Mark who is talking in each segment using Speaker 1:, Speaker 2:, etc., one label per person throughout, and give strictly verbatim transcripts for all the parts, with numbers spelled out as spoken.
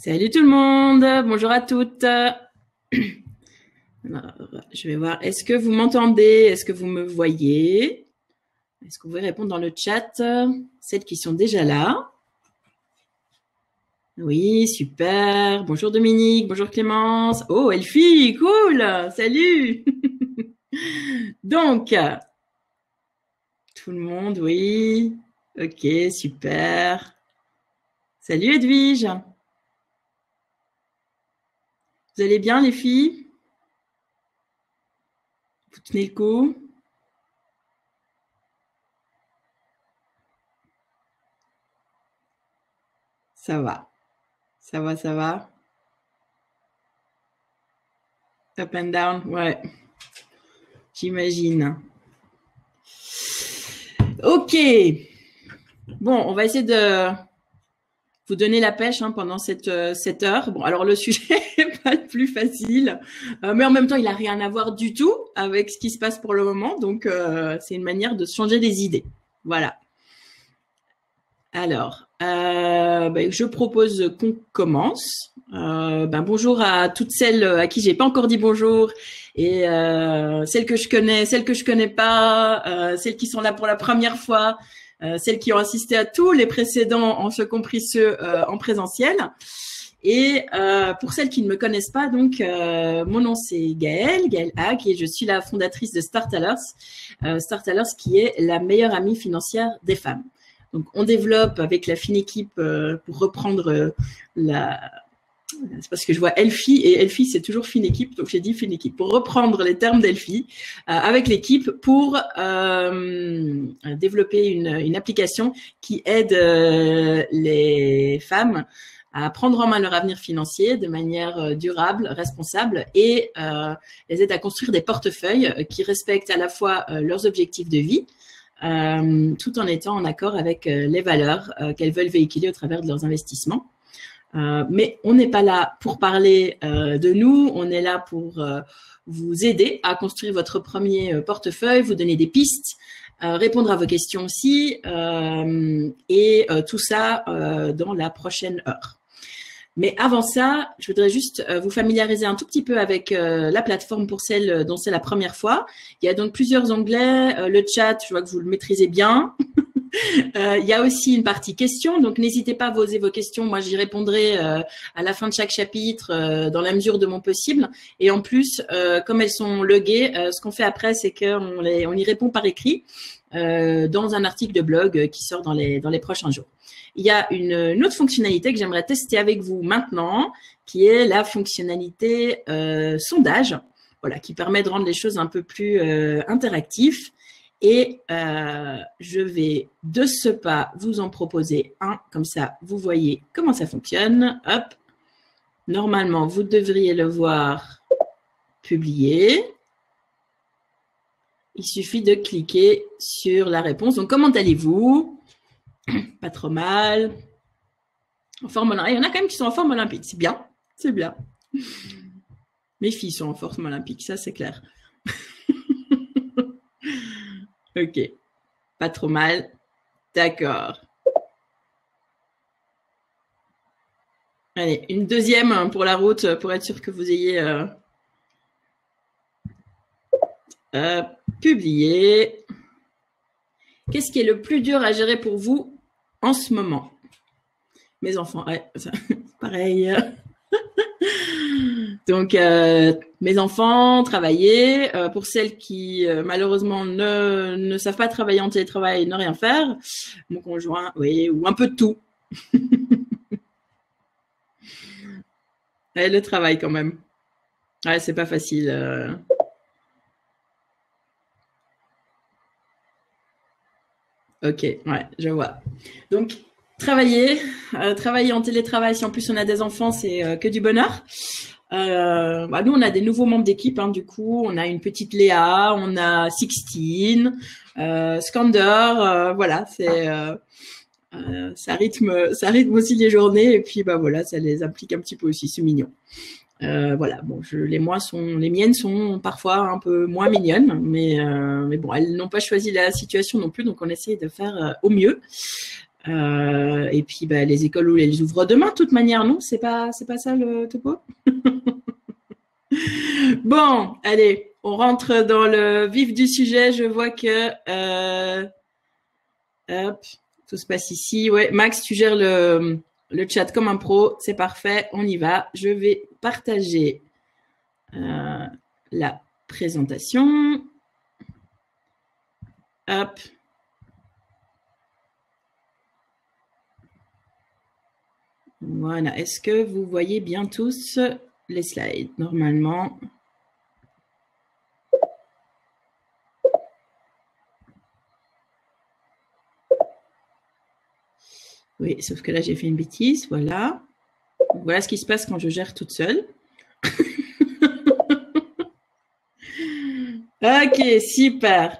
Speaker 1: Salut tout le monde, bonjour à toutes. Alors, je vais voir, est-ce que vous m'entendez? Est-ce que vous me voyez? Est-ce que vous pouvez répondre dans le chat, celles qui sont déjà là? Oui, super. Bonjour Dominique, bonjour Clémence. Oh, Elfie, cool, salut. Donc, tout le monde, oui. Ok, super. Salut Edwige. Vous allez bien les filles? Vous tenez le coup? Ça va. Ça va, ça va. Up and down, ouais. J'imagine. Ok. Bon, on va essayer de vous donner la pêche hein, pendant cette, cette heure. Bon, alors le sujet n'est pas le plus facile, euh, mais en même temps, il n'a rien à voir du tout avec ce qui se passe pour le moment. Donc, euh, c'est une manière de se changer des idées. Voilà. Alors, euh, ben, je propose qu'on commence. Euh, ben, bonjour à toutes celles à qui j'ai pas encore dit bonjour et euh, celles que je connais, celles que je connais pas, euh, celles qui sont là pour la première fois, euh, celles qui ont assisté à tous les précédents, en ce compris ceux euh, en présentiel. Et euh, pour celles qui ne me connaissent pas, donc euh, mon nom c'est Gaëlle, Gaëlle Hack, et je suis la fondatrice de Startallers, euh, Startallers qui est la meilleure amie financière des femmes. Donc, on développe avec la fine équipe, euh, pour reprendre euh, la... C'est parce que je vois Elfie, et Elfie, c'est toujours fine équipe, donc j'ai dit fine équipe. Pour reprendre les termes d'Elfie, euh, avec l'équipe pour euh, développer une, une application qui aide euh, les femmes à prendre en main leur avenir financier de manière durable, responsable, et euh, les aide à construire des portefeuilles qui respectent à la fois euh, leurs objectifs de vie, Euh, tout en étant en accord avec euh, les valeurs euh, qu'elles veulent véhiculer au travers de leurs investissements. Euh, mais on n'est pas là pour parler euh, de nous, on est là pour euh, vous aider à construire votre premier euh, portefeuille, vous donner des pistes, euh, répondre à vos questions aussi, euh, et euh, tout ça euh, dans la prochaine heure. Mais avant ça, je voudrais juste vous familiariser un tout petit peu avec euh, la plateforme pour celles dont c'est la première fois. Il y a donc plusieurs onglets. Euh, le chat, je vois que vous le maîtrisez bien. euh, il y a aussi une partie questions, donc n'hésitez pas à poser vos questions. Moi, j'y répondrai euh, à la fin de chaque chapitre euh, dans la mesure de mon possible. Et en plus, euh, comme elles sont loguées, euh, ce qu'on fait après, c'est qu'on les, on y répond par écrit euh, dans un article de blog qui sort dans les, dans les prochains jours. Il y a une, une autre fonctionnalité que j'aimerais tester avec vous maintenant, qui est la fonctionnalité euh, sondage, voilà, qui permet de rendre les choses un peu plus euh, interactives. Et euh, je vais de ce pas vous en proposer un, comme ça vous voyez comment ça fonctionne. Hop, normalement vous devriez le voir publié. Il suffit de cliquer sur la réponse. Donc, comment allez-vous ? Pas trop mal. En forme olympique. Il y en a quand même qui sont en forme olympique. C'est bien. C'est bien. Mes filles sont en forme olympique. Ça, c'est clair. Ok. Pas trop mal. D'accord. Allez, une deuxième pour la route, pour être sûr que vous ayez euh, euh, publié. Qu'est-ce qui est le plus dur à gérer pour vous en ce moment? Mes enfants, ouais, pareil. Donc, euh, mes enfants, travailler. Euh, pour celles qui, euh, malheureusement, ne, ne savent pas travailler en télétravail et ne rien faire. Mon conjoint, oui, ou un peu de tout. Ouais, le travail, quand même. Ouais, c'est pas facile. Euh... Ok, ouais, je vois. Donc, travailler, euh, travailler en télétravail, si en plus on a des enfants, c'est euh, que du bonheur. Euh, bah nous, on a des nouveaux membres d'équipe, hein, du coup, on a une petite Léa, on a Sixtine, euh, Skander, euh, voilà, c'est euh, euh, ça rythme, ça rythme aussi les journées et puis bah voilà, ça les implique un petit peu aussi, c'est mignon. Euh, voilà, bon, je, les, moi sont, les miennes sont parfois un peu moins mignonnes, mais, euh, mais bon, elles n'ont pas choisi la situation non plus, donc on essaie de faire euh, au mieux. Euh, et puis, bah, les écoles, où elles ouvrent demain, de toute manière, non? C'est pas, c'est pas ça le topo? Bon, allez, on rentre dans le vif du sujet. Je vois que, euh, hop, tout se passe ici. Ouais, Max, tu gères le, le chat comme un pro. C'est parfait, on y va. Je vais partager euh, la présentation. Hop. Voilà. Est-ce que vous voyez bien tous les slides? Normalement. Oui, sauf que là, j'ai fait une bêtise. Voilà. Voilà ce qui se passe quand je gère toute seule. Ok, super.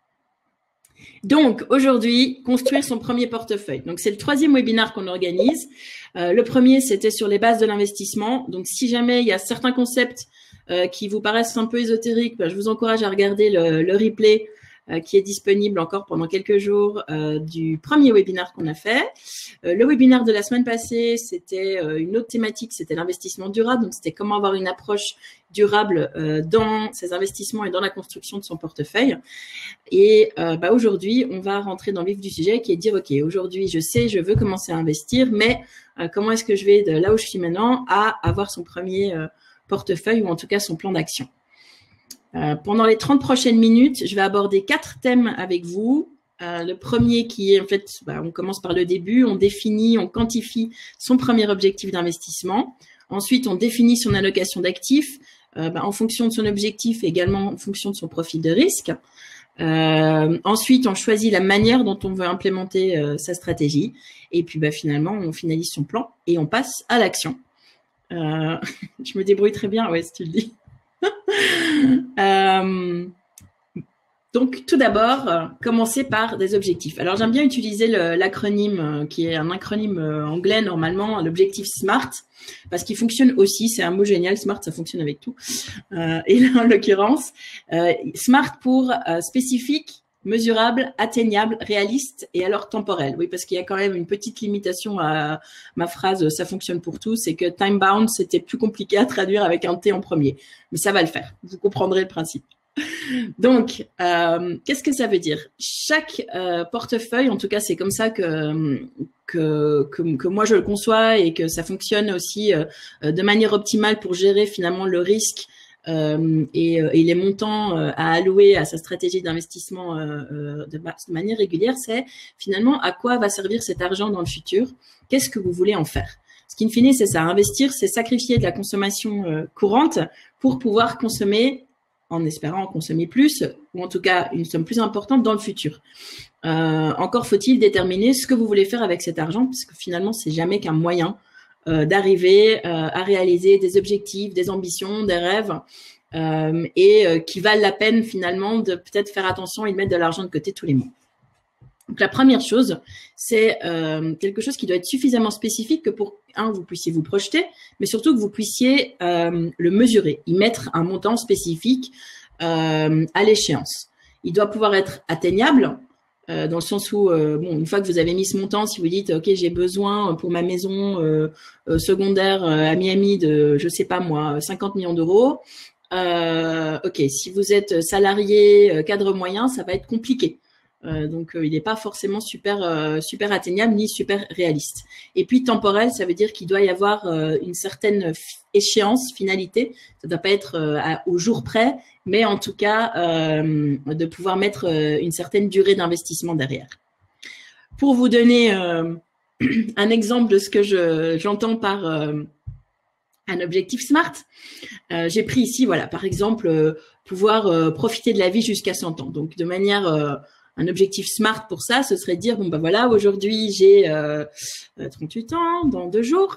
Speaker 1: Donc, aujourd'hui, construire son premier portefeuille. Donc, c'est le troisième webinaire qu'on organise. Euh, le premier, c'était sur les bases de l'investissement. Donc, si jamais il y a certains concepts euh, qui vous paraissent un peu ésotériques, ben, je vous encourage à regarder le, le replay euh, qui est disponible encore pendant quelques jours euh, du premier webinaire qu'on a fait. Euh, le webinaire de la semaine passée, c'était euh, une autre thématique, c'était l'investissement durable. Donc, c'était comment avoir une approche durable euh, dans ses investissements et dans la construction de son portefeuille. Et euh, bah, aujourd'hui, on va rentrer dans le vif du sujet qui est de dire, OK, aujourd'hui, je sais, je veux commencer à investir, mais euh, comment est-ce que je vais de là où je suis maintenant à avoir son premier euh, portefeuille ou en tout cas son plan d'action. Euh, pendant les trente prochaines minutes, je vais aborder quatre thèmes avec vous. Euh, le premier qui est, en fait, bah, on commence par le début, on définit, on quantifie son premier objectif d'investissement. Ensuite, on définit son allocation d'actifs euh, bah, en fonction de son objectif et également en fonction de son profil de risque. Euh, ensuite, on choisit la manière dont on veut implémenter euh, sa stratégie. Et puis, bah, finalement, on finalise son plan et on passe à l'action. Euh, je me débrouille très bien, ouais, si tu le dis. euh, donc, tout d'abord, euh, commencer par des objectifs. Alors, j'aime bien utiliser l'acronyme euh, qui est un acronyme euh, anglais, normalement, l'objectif SMART, parce qu'il fonctionne aussi. C'est un mot génial, SMART, ça fonctionne avec tout. Euh, et là, en l'occurrence, euh, SMART pour euh, spécifique, mesurable, atteignable, réaliste et alors temporel. Oui, parce qu'il y a quand même une petite limitation à ma phrase « ça fonctionne pour tout », c'est que time bound, c'était plus compliqué à traduire avec un T en premier. Mais ça va le faire, vous comprendrez le principe. Donc, euh, qu'est-ce que ça veut dire? Chaque euh, portefeuille, en tout cas, c'est comme ça que, que, que, que moi je le conçois et que ça fonctionne aussi euh, de manière optimale pour gérer finalement le risque euh, et, et les montants euh, à allouer à sa stratégie d'investissement euh, de, de manière régulière, c'est finalement à quoi va servir cet argent dans le futur? Qu'est-ce que vous voulez en faire? Ce qui, in fine, c'est ça. Investir, c'est sacrifier de la consommation euh, courante pour pouvoir consommer en espérant en consommer plus, ou en tout cas une somme plus importante dans le futur. Euh, encore faut-il déterminer ce que vous voulez faire avec cet argent, parce que finalement, c'est jamais qu'un moyen euh, d'arriver euh, à réaliser des objectifs, des ambitions, des rêves, euh, et euh, qui valent la peine finalement de peut-être faire attention et de mettre de l'argent de côté tous les mois. Donc la première chose, c'est euh, quelque chose qui doit être suffisamment spécifique que pour, un, vous puissiez vous projeter, mais surtout que vous puissiez euh, le mesurer, y mettre un montant spécifique euh, à l'échéance. Il doit pouvoir être atteignable, euh, dans le sens où, euh, bon, une fois que vous avez mis ce montant, si vous dites, OK, j'ai besoin pour ma maison euh, euh, secondaire euh, à Miami de, je sais pas moi, cinquante millions d'euros, euh, OK, si vous êtes salarié, cadre moyen, ça va être compliqué. Euh, donc, euh, il n'est pas forcément super euh, super atteignable ni super réaliste. Et puis, temporel, ça veut dire qu'il doit y avoir euh, une certaine échéance, finalité. Ça ne doit pas être euh, à, au jour près, mais en tout cas, euh, de pouvoir mettre euh, une certaine durée d'investissement derrière. Pour vous donner euh, un exemple de ce que je, j'entends par euh, un objectif SMART, euh, j'ai pris ici, voilà, par exemple, euh, pouvoir euh, profiter de la vie jusqu'à cent ans. Donc, de manière... Euh, un objectif SMART pour ça, ce serait de dire, bon, ben voilà, aujourd'hui, j'ai euh, trente-huit ans, dans deux jours.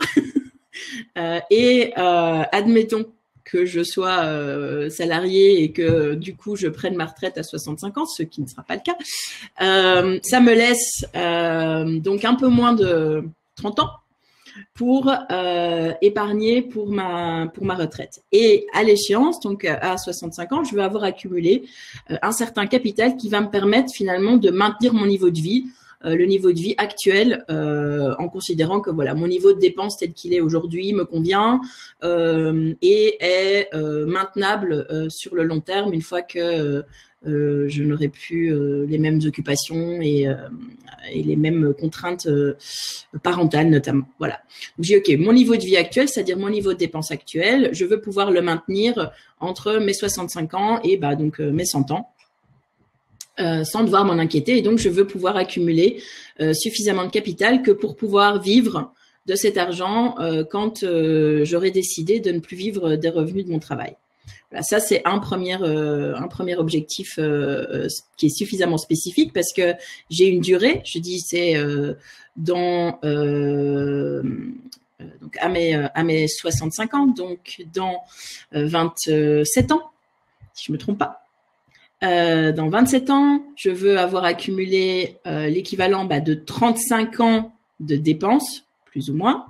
Speaker 1: euh, et euh, admettons que je sois euh, salarié et que, du coup, je prenne ma retraite à soixante-cinq ans, ce qui ne sera pas le cas. Euh, ça me laisse euh, donc un peu moins de trente ans pour euh, épargner pour ma pour ma retraite. Et à l'échéance, donc à soixante-cinq ans, je vais avoir accumulé euh, un certain capital qui va me permettre finalement de maintenir mon niveau de vie euh, le niveau de vie actuel euh, en considérant que voilà, mon niveau de dépense tel qu'il est aujourd'hui me convient euh, et est euh, maintenable euh, sur le long terme une fois que euh, Euh, je n'aurai plus euh, les mêmes occupations et, euh, et les mêmes contraintes euh, parentales notamment. Voilà. Donc, j'ai OK, mon niveau de vie actuel, c'est-à-dire mon niveau de dépenses actuel, je veux pouvoir le maintenir entre mes soixante-cinq ans et bah, donc, euh, mes cent ans. Euh, sans devoir m'en inquiéter. Et donc, je veux pouvoir accumuler euh, suffisamment de capital que pour pouvoir vivre de cet argent euh, quand euh, j'aurai décidé de ne plus vivre des revenus de mon travail. Voilà, ça, c'est un premier, euh, un premier objectif euh, qui est suffisamment spécifique parce que j'ai une durée. Je dis c'est euh, dans euh, donc à mes à mes soixante-cinq ans, donc dans euh, vingt-sept ans, si je me trompe pas. Euh, dans vingt-sept ans, je veux avoir accumulé euh, l'équivalent bah, de trente-cinq ans de dépenses, plus ou moins.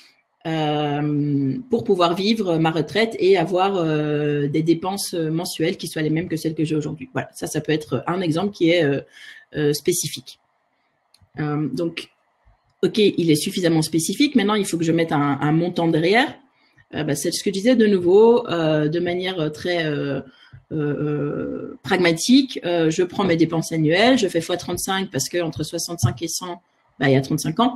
Speaker 1: Euh, pour pouvoir vivre ma retraite et avoir euh, des dépenses mensuelles qui soient les mêmes que celles que j'ai aujourd'hui. Voilà, ça, ça peut être un exemple qui est euh, euh, spécifique. Euh, donc, OK, il est suffisamment spécifique. Maintenant, il faut que je mette un, un montant derrière. Euh, bah, c'est ce que je disais de nouveau, euh, de manière très euh, euh, pragmatique. Euh, je prends mes dépenses annuelles, je fais fois trente-cinq parce que entre soixante-cinq et cent, bah, il y a trente-cinq ans.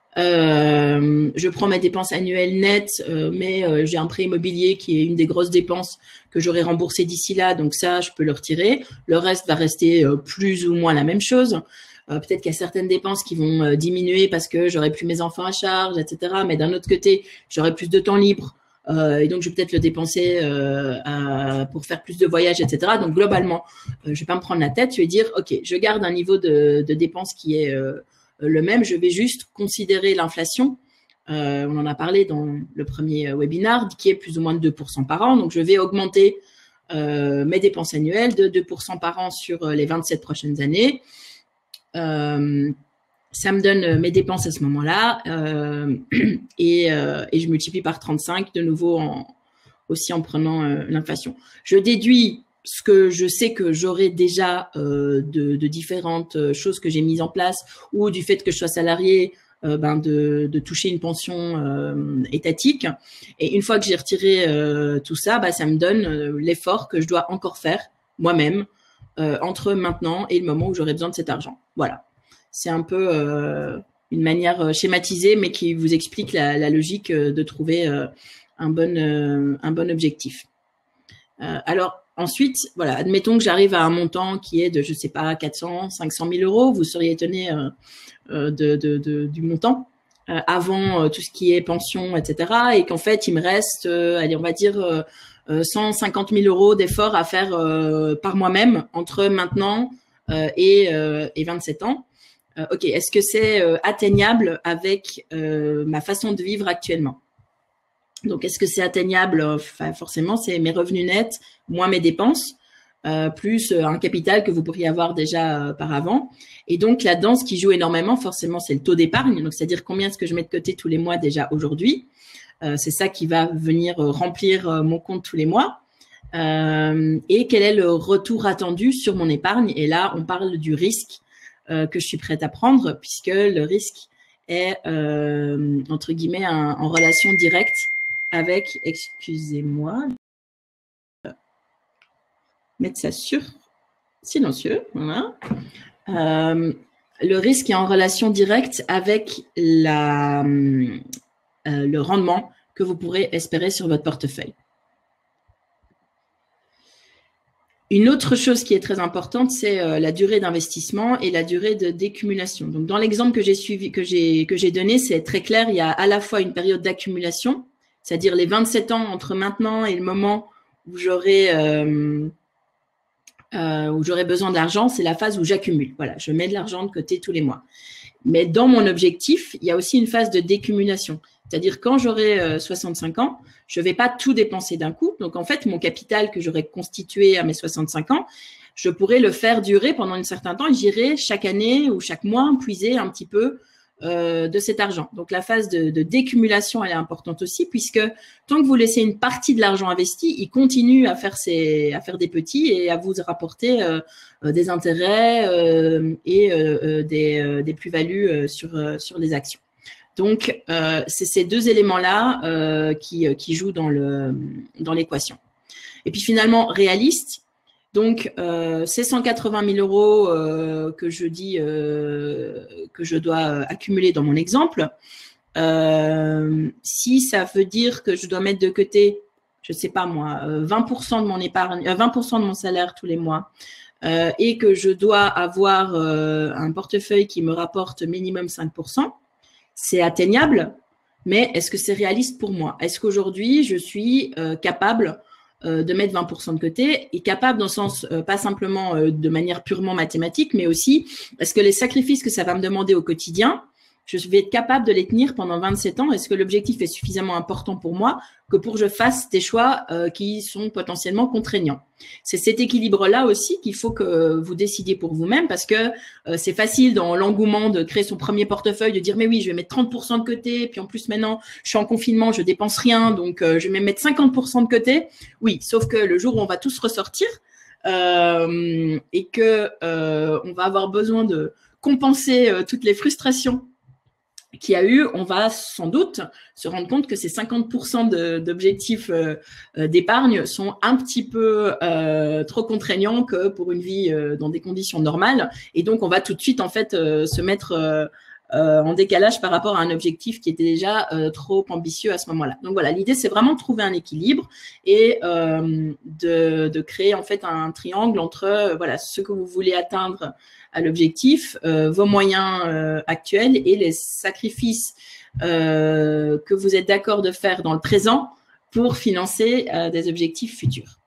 Speaker 1: Euh, je prends mes dépenses annuelles nettes, euh, mais euh, j'ai un prêt immobilier qui est une des grosses dépenses que j'aurai remboursé d'ici là, donc ça, je peux le retirer. Le reste va rester euh, plus ou moins la même chose. Euh, peut-être qu'il y a certaines dépenses qui vont euh, diminuer parce que j'aurai plus mes enfants à charge, et cetera. Mais d'un autre côté, j'aurai plus de temps libre euh, et donc je vais peut-être le dépenser euh, à, pour faire plus de voyages, et cetera. Donc globalement, euh, je vais pas me prendre la tête. Je vais dire, ok, je garde un niveau de, de dépenses qui est euh, le même, je vais juste considérer l'inflation. Euh, on en a parlé dans le premier webinaire, qui est plus ou moins de deux pour cent par an. Donc, je vais augmenter euh, mes dépenses annuelles de deux pour cent par an sur les vingt-sept prochaines années. Euh, ça me donne mes dépenses à ce moment-là euh, et, euh, et je multiplie par trente-cinq de nouveau en, aussi en prenant euh, l'inflation. Je déduis ce que je sais que j'aurai déjà euh, de, de différentes choses que j'ai mises en place ou du fait que je sois salarié, euh, ben de, de toucher une pension euh, étatique. Et une fois que j'ai retiré euh, tout ça, ben ça me donne euh, l'effort que je dois encore faire moi-même euh, entre maintenant et le moment où j'aurai besoin de cet argent. Voilà. C'est un peu euh, une manière schématisée, mais qui vous explique la, la logique de trouver euh, un bon, euh, un bon objectif. Euh, alors, ensuite, voilà, admettons que j'arrive à un montant qui est de, je sais pas, quatre cents, cinq cent mille euros. Vous seriez étonné euh, euh, de, de, de, du montant euh, avant euh, tout ce qui est pension, et cetera. Et qu'en fait, il me reste, euh, allez, on va dire, euh, cent cinquante mille euros d'efforts à faire euh, par moi-même entre maintenant euh, et, euh, et vingt-sept ans. Euh, ok, est-ce que c'est euh, atteignable avec euh, ma façon de vivre actuellement? Donc, est-ce que c'est atteignable? Enfin, forcément, c'est mes revenus nets, moins mes dépenses, euh, plus euh, un capital que vous pourriez avoir déjà euh, par avant. Et donc, là-dedans, ce qui joue énormément, forcément, c'est le taux d'épargne. Donc, c'est-à-dire combien est-ce que je mets de côté tous les mois déjà aujourd'hui. Euh, c'est ça qui va venir euh, remplir euh, mon compte tous les mois. Euh, et quel est le retour attendu sur mon épargne? Et là, on parle du risque euh, que je suis prête à prendre, puisque le risque est, euh, entre guillemets, un, en relation directe avec, excusez-moi, mettre ça sur silencieux, voilà. Euh, le risque est en relation directe avec la, euh, le rendement que vous pourrez espérer sur votre portefeuille. Une autre chose qui est très importante, c'est euh, la durée d'investissement et la durée de décumulation. Donc, dans l'exemple que j'ai suivi, que j'ai que j'ai donné, c'est très clair. Il y a à la fois une période d'accumulation, c'est-à-dire les vingt-sept ans entre maintenant et le moment où j'aurai euh, euh, où j'aurai besoin d'argent, c'est la phase où j'accumule. Voilà, je mets de l'argent de côté tous les mois. Mais dans mon objectif, il y a aussi une phase de décumulation. C'est-à-dire quand j'aurai euh, soixante-cinq ans, je ne vais pas tout dépenser d'un coup. Donc, en fait, mon capital que j'aurai constitué à mes soixante-cinq ans, je pourrais le faire durer pendant un certain temps et j'irai chaque année ou chaque mois puiser un petit peu euh, de cet argent. Donc, la phase de, de décumulation, elle est importante aussi, puisque tant que vous laissez une partie de l'argent investi, il continue à faire, ses, à faire des petits et à vous rapporter euh, des intérêts euh, et euh, des, euh, des plus-values sur, euh, sur les actions. Donc, euh, c'est ces deux éléments-là euh, qui, qui jouent dans le, dans l'équation. Et puis, finalement, réaliste. Donc, euh, ces cent quatre-vingt mille euros euh, que je dis euh, que je dois accumuler dans mon exemple, euh, si ça veut dire que je dois mettre de côté, je ne sais pas moi, vingt pour cent de mon épargne, vingt pour cent de mon salaire tous les mois, euh, et que je dois avoir euh, un portefeuille qui me rapporte minimum cinq pour cent, c'est atteignable, mais est-ce que c'est réaliste pour moi? Est-ce qu'aujourd'hui, je suis euh, capable de mettre vingt pour cent de côté et capable dans le sens, euh, pas simplement euh, de manière purement mathématique, mais aussi, est-ce que les sacrifices que ça va me demander au quotidien, je vais être capable de les tenir pendant vingt-sept ans? Est-ce que l'objectif est suffisamment important pour moi que pour que je fasse des choix euh, qui sont potentiellement contraignants? C'est cet équilibre-là aussi qu'il faut que vous décidiez pour vous-même, parce que euh, c'est facile dans l'engouement de créer son premier portefeuille, de dire mais oui, je vais mettre trente pour cent de côté, puis en plus maintenant, je suis en confinement, je dépense rien, donc euh, je vais même mettre cinquante pour cent de côté. Oui, sauf que le jour où on va tous ressortir euh, et que euh, on va avoir besoin de compenser euh, toutes les frustrations qu'il y a eu, on va sans doute se rendre compte que ces cinquante pour cent d'objectifs euh, d'épargne sont un petit peu euh, trop contraignants que pour une vie euh, dans des conditions normales. Et donc, on va tout de suite en fait euh, se mettre euh, euh, en décalage par rapport à un objectif qui était déjà euh, trop ambitieux à ce moment-là. Donc voilà, l'idée, c'est vraiment de trouver un équilibre et euh, de, de créer en fait un triangle entre euh, voilà, ce que vous voulez atteindre à l'objectif, euh, vos moyens euh, actuels et les sacrifices euh, que vous êtes d'accord de faire dans le présent pour financer euh, des objectifs futurs.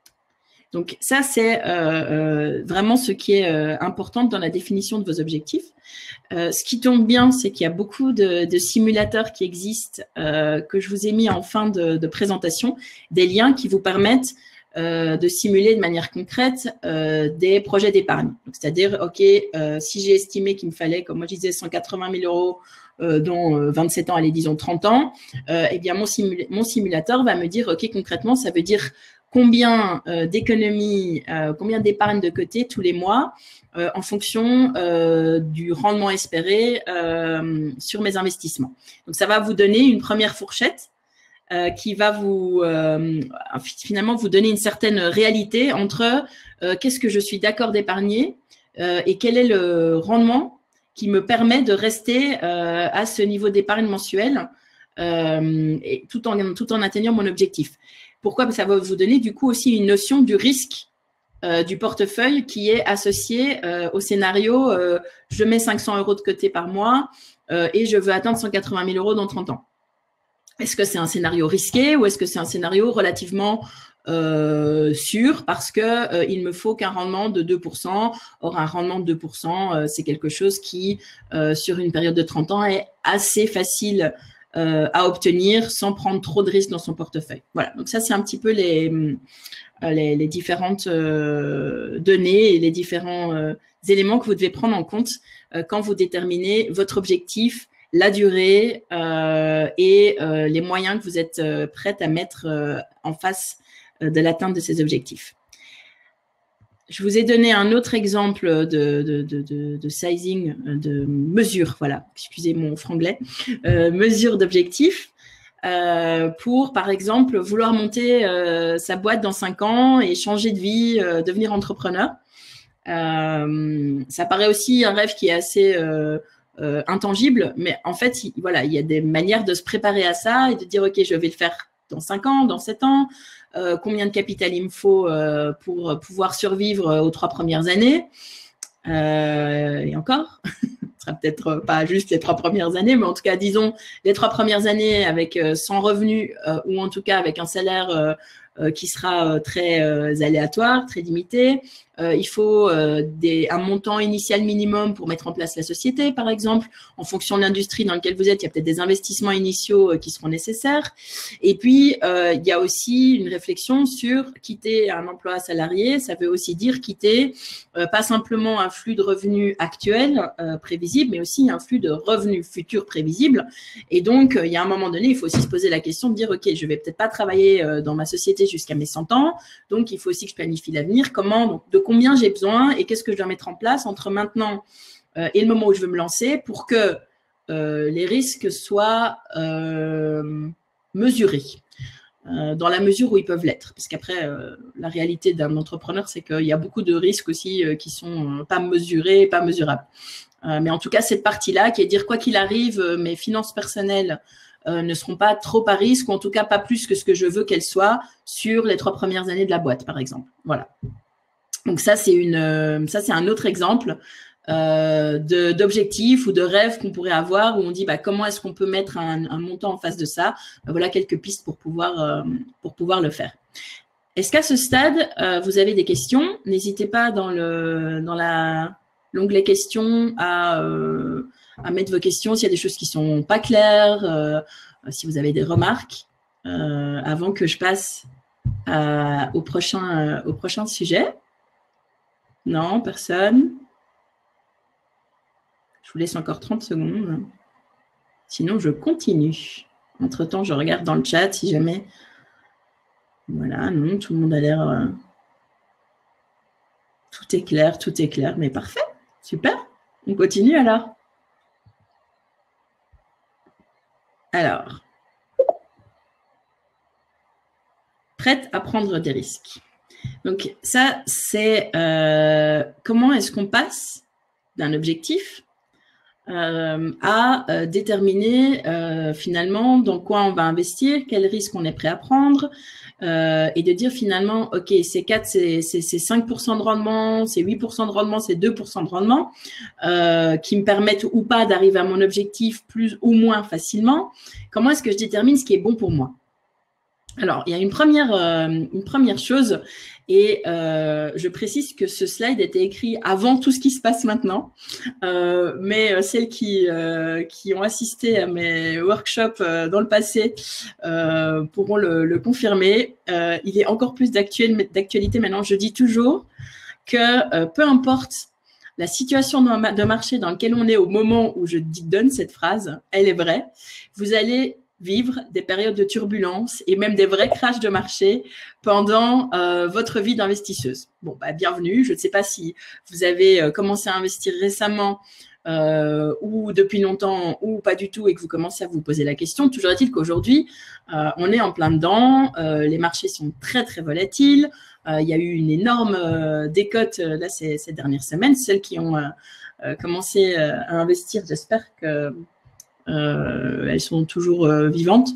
Speaker 1: Donc ça, c'est euh, euh, vraiment ce qui est euh, important dans la définition de vos objectifs. Euh, ce qui tombe bien, c'est qu'il y a beaucoup de, de simulateurs qui existent, euh, que je vous ai mis en fin de, de présentation, des liens qui vous permettent Euh, de simuler de manière concrète euh, des projets d'épargne. C'est-à-dire, OK, euh, si j'ai estimé qu'il me fallait, comme moi je disais, cent quatre-vingt mille euros, euh, dont euh, vingt-sept ans, allez, disons trente ans, euh, eh bien, mon, simula mon simulateur va me dire, OK, concrètement, ça veut dire combien euh, d'économies, euh, combien d'épargne de côté tous les mois euh, en fonction euh, du rendement espéré euh, sur mes investissements. Donc, ça va vous donner une première fourchette Euh, qui va vous euh, finalement vous donner une certaine réalité entre euh, qu'est-ce que je suis d'accord d'épargner euh, et quel est le rendement qui me permet de rester euh, à ce niveau d'épargne mensuel euh, et tout en tout en atteignant mon objectif. Pourquoi? Ça va vous donner du coup aussi une notion du risque euh, du portefeuille qui est associé euh, au scénario euh, je mets cinq cents euros de côté par mois euh, et je veux atteindre cent quatre-vingt mille euros dans trente ans. Est-ce que c'est un scénario risqué ou est-ce que c'est un scénario relativement euh, sûr parce que euh, il me faut qu'un rendement de deux pour cent? Or, un rendement de deux pour cent, euh, c'est quelque chose qui, euh, sur une période de trente ans, est assez facile euh, à obtenir sans prendre trop de risques dans son portefeuille. Voilà, donc ça, c'est un petit peu les, les, les différentes euh, données et les différents euh, éléments que vous devez prendre en compte euh, quand vous déterminez votre objectif, la durée euh, et euh, les moyens que vous êtes euh, prête à mettre euh, en face euh, de l'atteinte de ces objectifs. Je vous ai donné un autre exemple de, de, de, de, de sizing, de mesure, voilà, excusez mon franglais, euh, mesure d'objectif euh, pour, par exemple, vouloir monter euh, sa boîte dans cinq ans et changer de vie, euh, devenir entrepreneur. Euh, ça paraît aussi un rêve qui est assez... Euh, Euh, intangible, mais en fait, il, voilà, il y a des manières de se préparer à ça et de dire, OK, je vais le faire dans cinq ans, dans sept ans, euh, combien de capital il me faut euh, pour pouvoir survivre aux trois premières années, euh, et encore, ce sera peut-être pas juste les trois premières années, mais en tout cas, disons, les trois premières années avec euh, sans revenu euh, ou en tout cas avec un salaire euh, euh, qui sera euh, très euh, aléatoire, très limité, Euh, il faut euh, des, un montant initial minimum pour mettre en place la société, par exemple. En fonction de l'industrie dans laquelle vous êtes, il y a peut-être des investissements initiaux euh, qui seront nécessaires. Et puis, euh, il y a aussi une réflexion sur quitter un emploi salarié. Ça veut aussi dire quitter euh, pas simplement un flux de revenus actuel euh, prévisible, mais aussi un flux de revenus futurs prévisibles. Et donc, euh, il y a un moment donné, il faut aussi se poser la question de dire, OK, je vais peut-être pas travailler euh, dans ma société jusqu'à mes cent ans. Donc, il faut aussi que je planifie l'avenir. Comment, donc, de combien j'ai besoin et qu'est-ce que je dois mettre en place entre maintenant euh, et le moment où je veux me lancer pour que euh, les risques soient euh, mesurés euh, dans la mesure où ils peuvent l'être. Parce qu'après, euh, la réalité d'un entrepreneur, c'est qu'il y a beaucoup de risques aussi euh, qui sont euh, pas mesurés, pas mesurables. Euh, mais en tout cas, cette partie-là, qui est dire quoi qu'il arrive, euh, mes finances personnelles euh, ne seront pas trop à risque, ou en tout cas pas plus que ce que je veux qu'elles soient sur les trois premières années de la boîte, par exemple. Voilà. Donc ça, c'est une, euh, ça c'est un autre exemple euh, de, d'objectifs ou de rêves qu'on pourrait avoir où on dit bah, comment est-ce qu'on peut mettre un, un montant en face de ça. Ben, voilà quelques pistes pour pouvoir, euh, pour pouvoir le faire. Est-ce qu'à ce stade, euh, vous avez des questions? N'hésitez pas dans le dans la l'onglet questions à, euh, à mettre vos questions s'il y a des choses qui sont pas claires, euh, si vous avez des remarques, euh, avant que je passe à, au prochain, euh, au prochain sujet. Non, personne. Je vous laisse encore trente secondes. Sinon, je continue. Entre-temps, je regarde dans le chat si jamais... Voilà, non, tout le monde a l'air... Euh... Tout est clair, tout est clair. Mais parfait, super. On continue alors. Alors, prête à prendre des risques. Donc ça, c'est euh, comment est-ce qu'on passe d'un objectif euh, à euh, déterminer euh, finalement dans quoi on va investir, quel risque on est prêt à prendre, euh, et de dire finalement, OK, c'est quatre, c'est cinq pour cent de rendement, c'est huit pour cent de rendement, c'est deux pour cent de rendement, euh, qui me permettent ou pas d'arriver à mon objectif plus ou moins facilement. Comment est-ce que je détermine ce qui est bon pour moi? Alors, il y a une première, euh, une première chose, et euh, je précise que ce slide était écrit avant tout ce qui se passe maintenant, euh, mais celles qui, euh, qui ont assisté à mes workshops euh, dans le passé euh, pourront le, le confirmer. Euh, il est encore plus d'actualité maintenant. Je dis toujours que euh, peu importe la situation de marché dans laquelle on est au moment où je donne cette phrase, elle est vraie, vous allez vivre des périodes de turbulence et même des vrais crashs de marché pendant euh, votre vie d'investisseuse. Bon, bah, bienvenue. Je ne sais pas si vous avez euh, commencé à investir récemment euh, ou depuis longtemps ou pas du tout et que vous commencez à vous poser la question. Toujours est-il qu'aujourd'hui, euh, on est en plein dedans. Euh, les marchés sont très, très volatiles. Euh, il y a eu une énorme euh, décote euh, là, ces, ces dernières semaines. Celles qui ont euh, euh, commencé euh, à investir, j'espère que Euh, elles sont toujours euh, vivantes.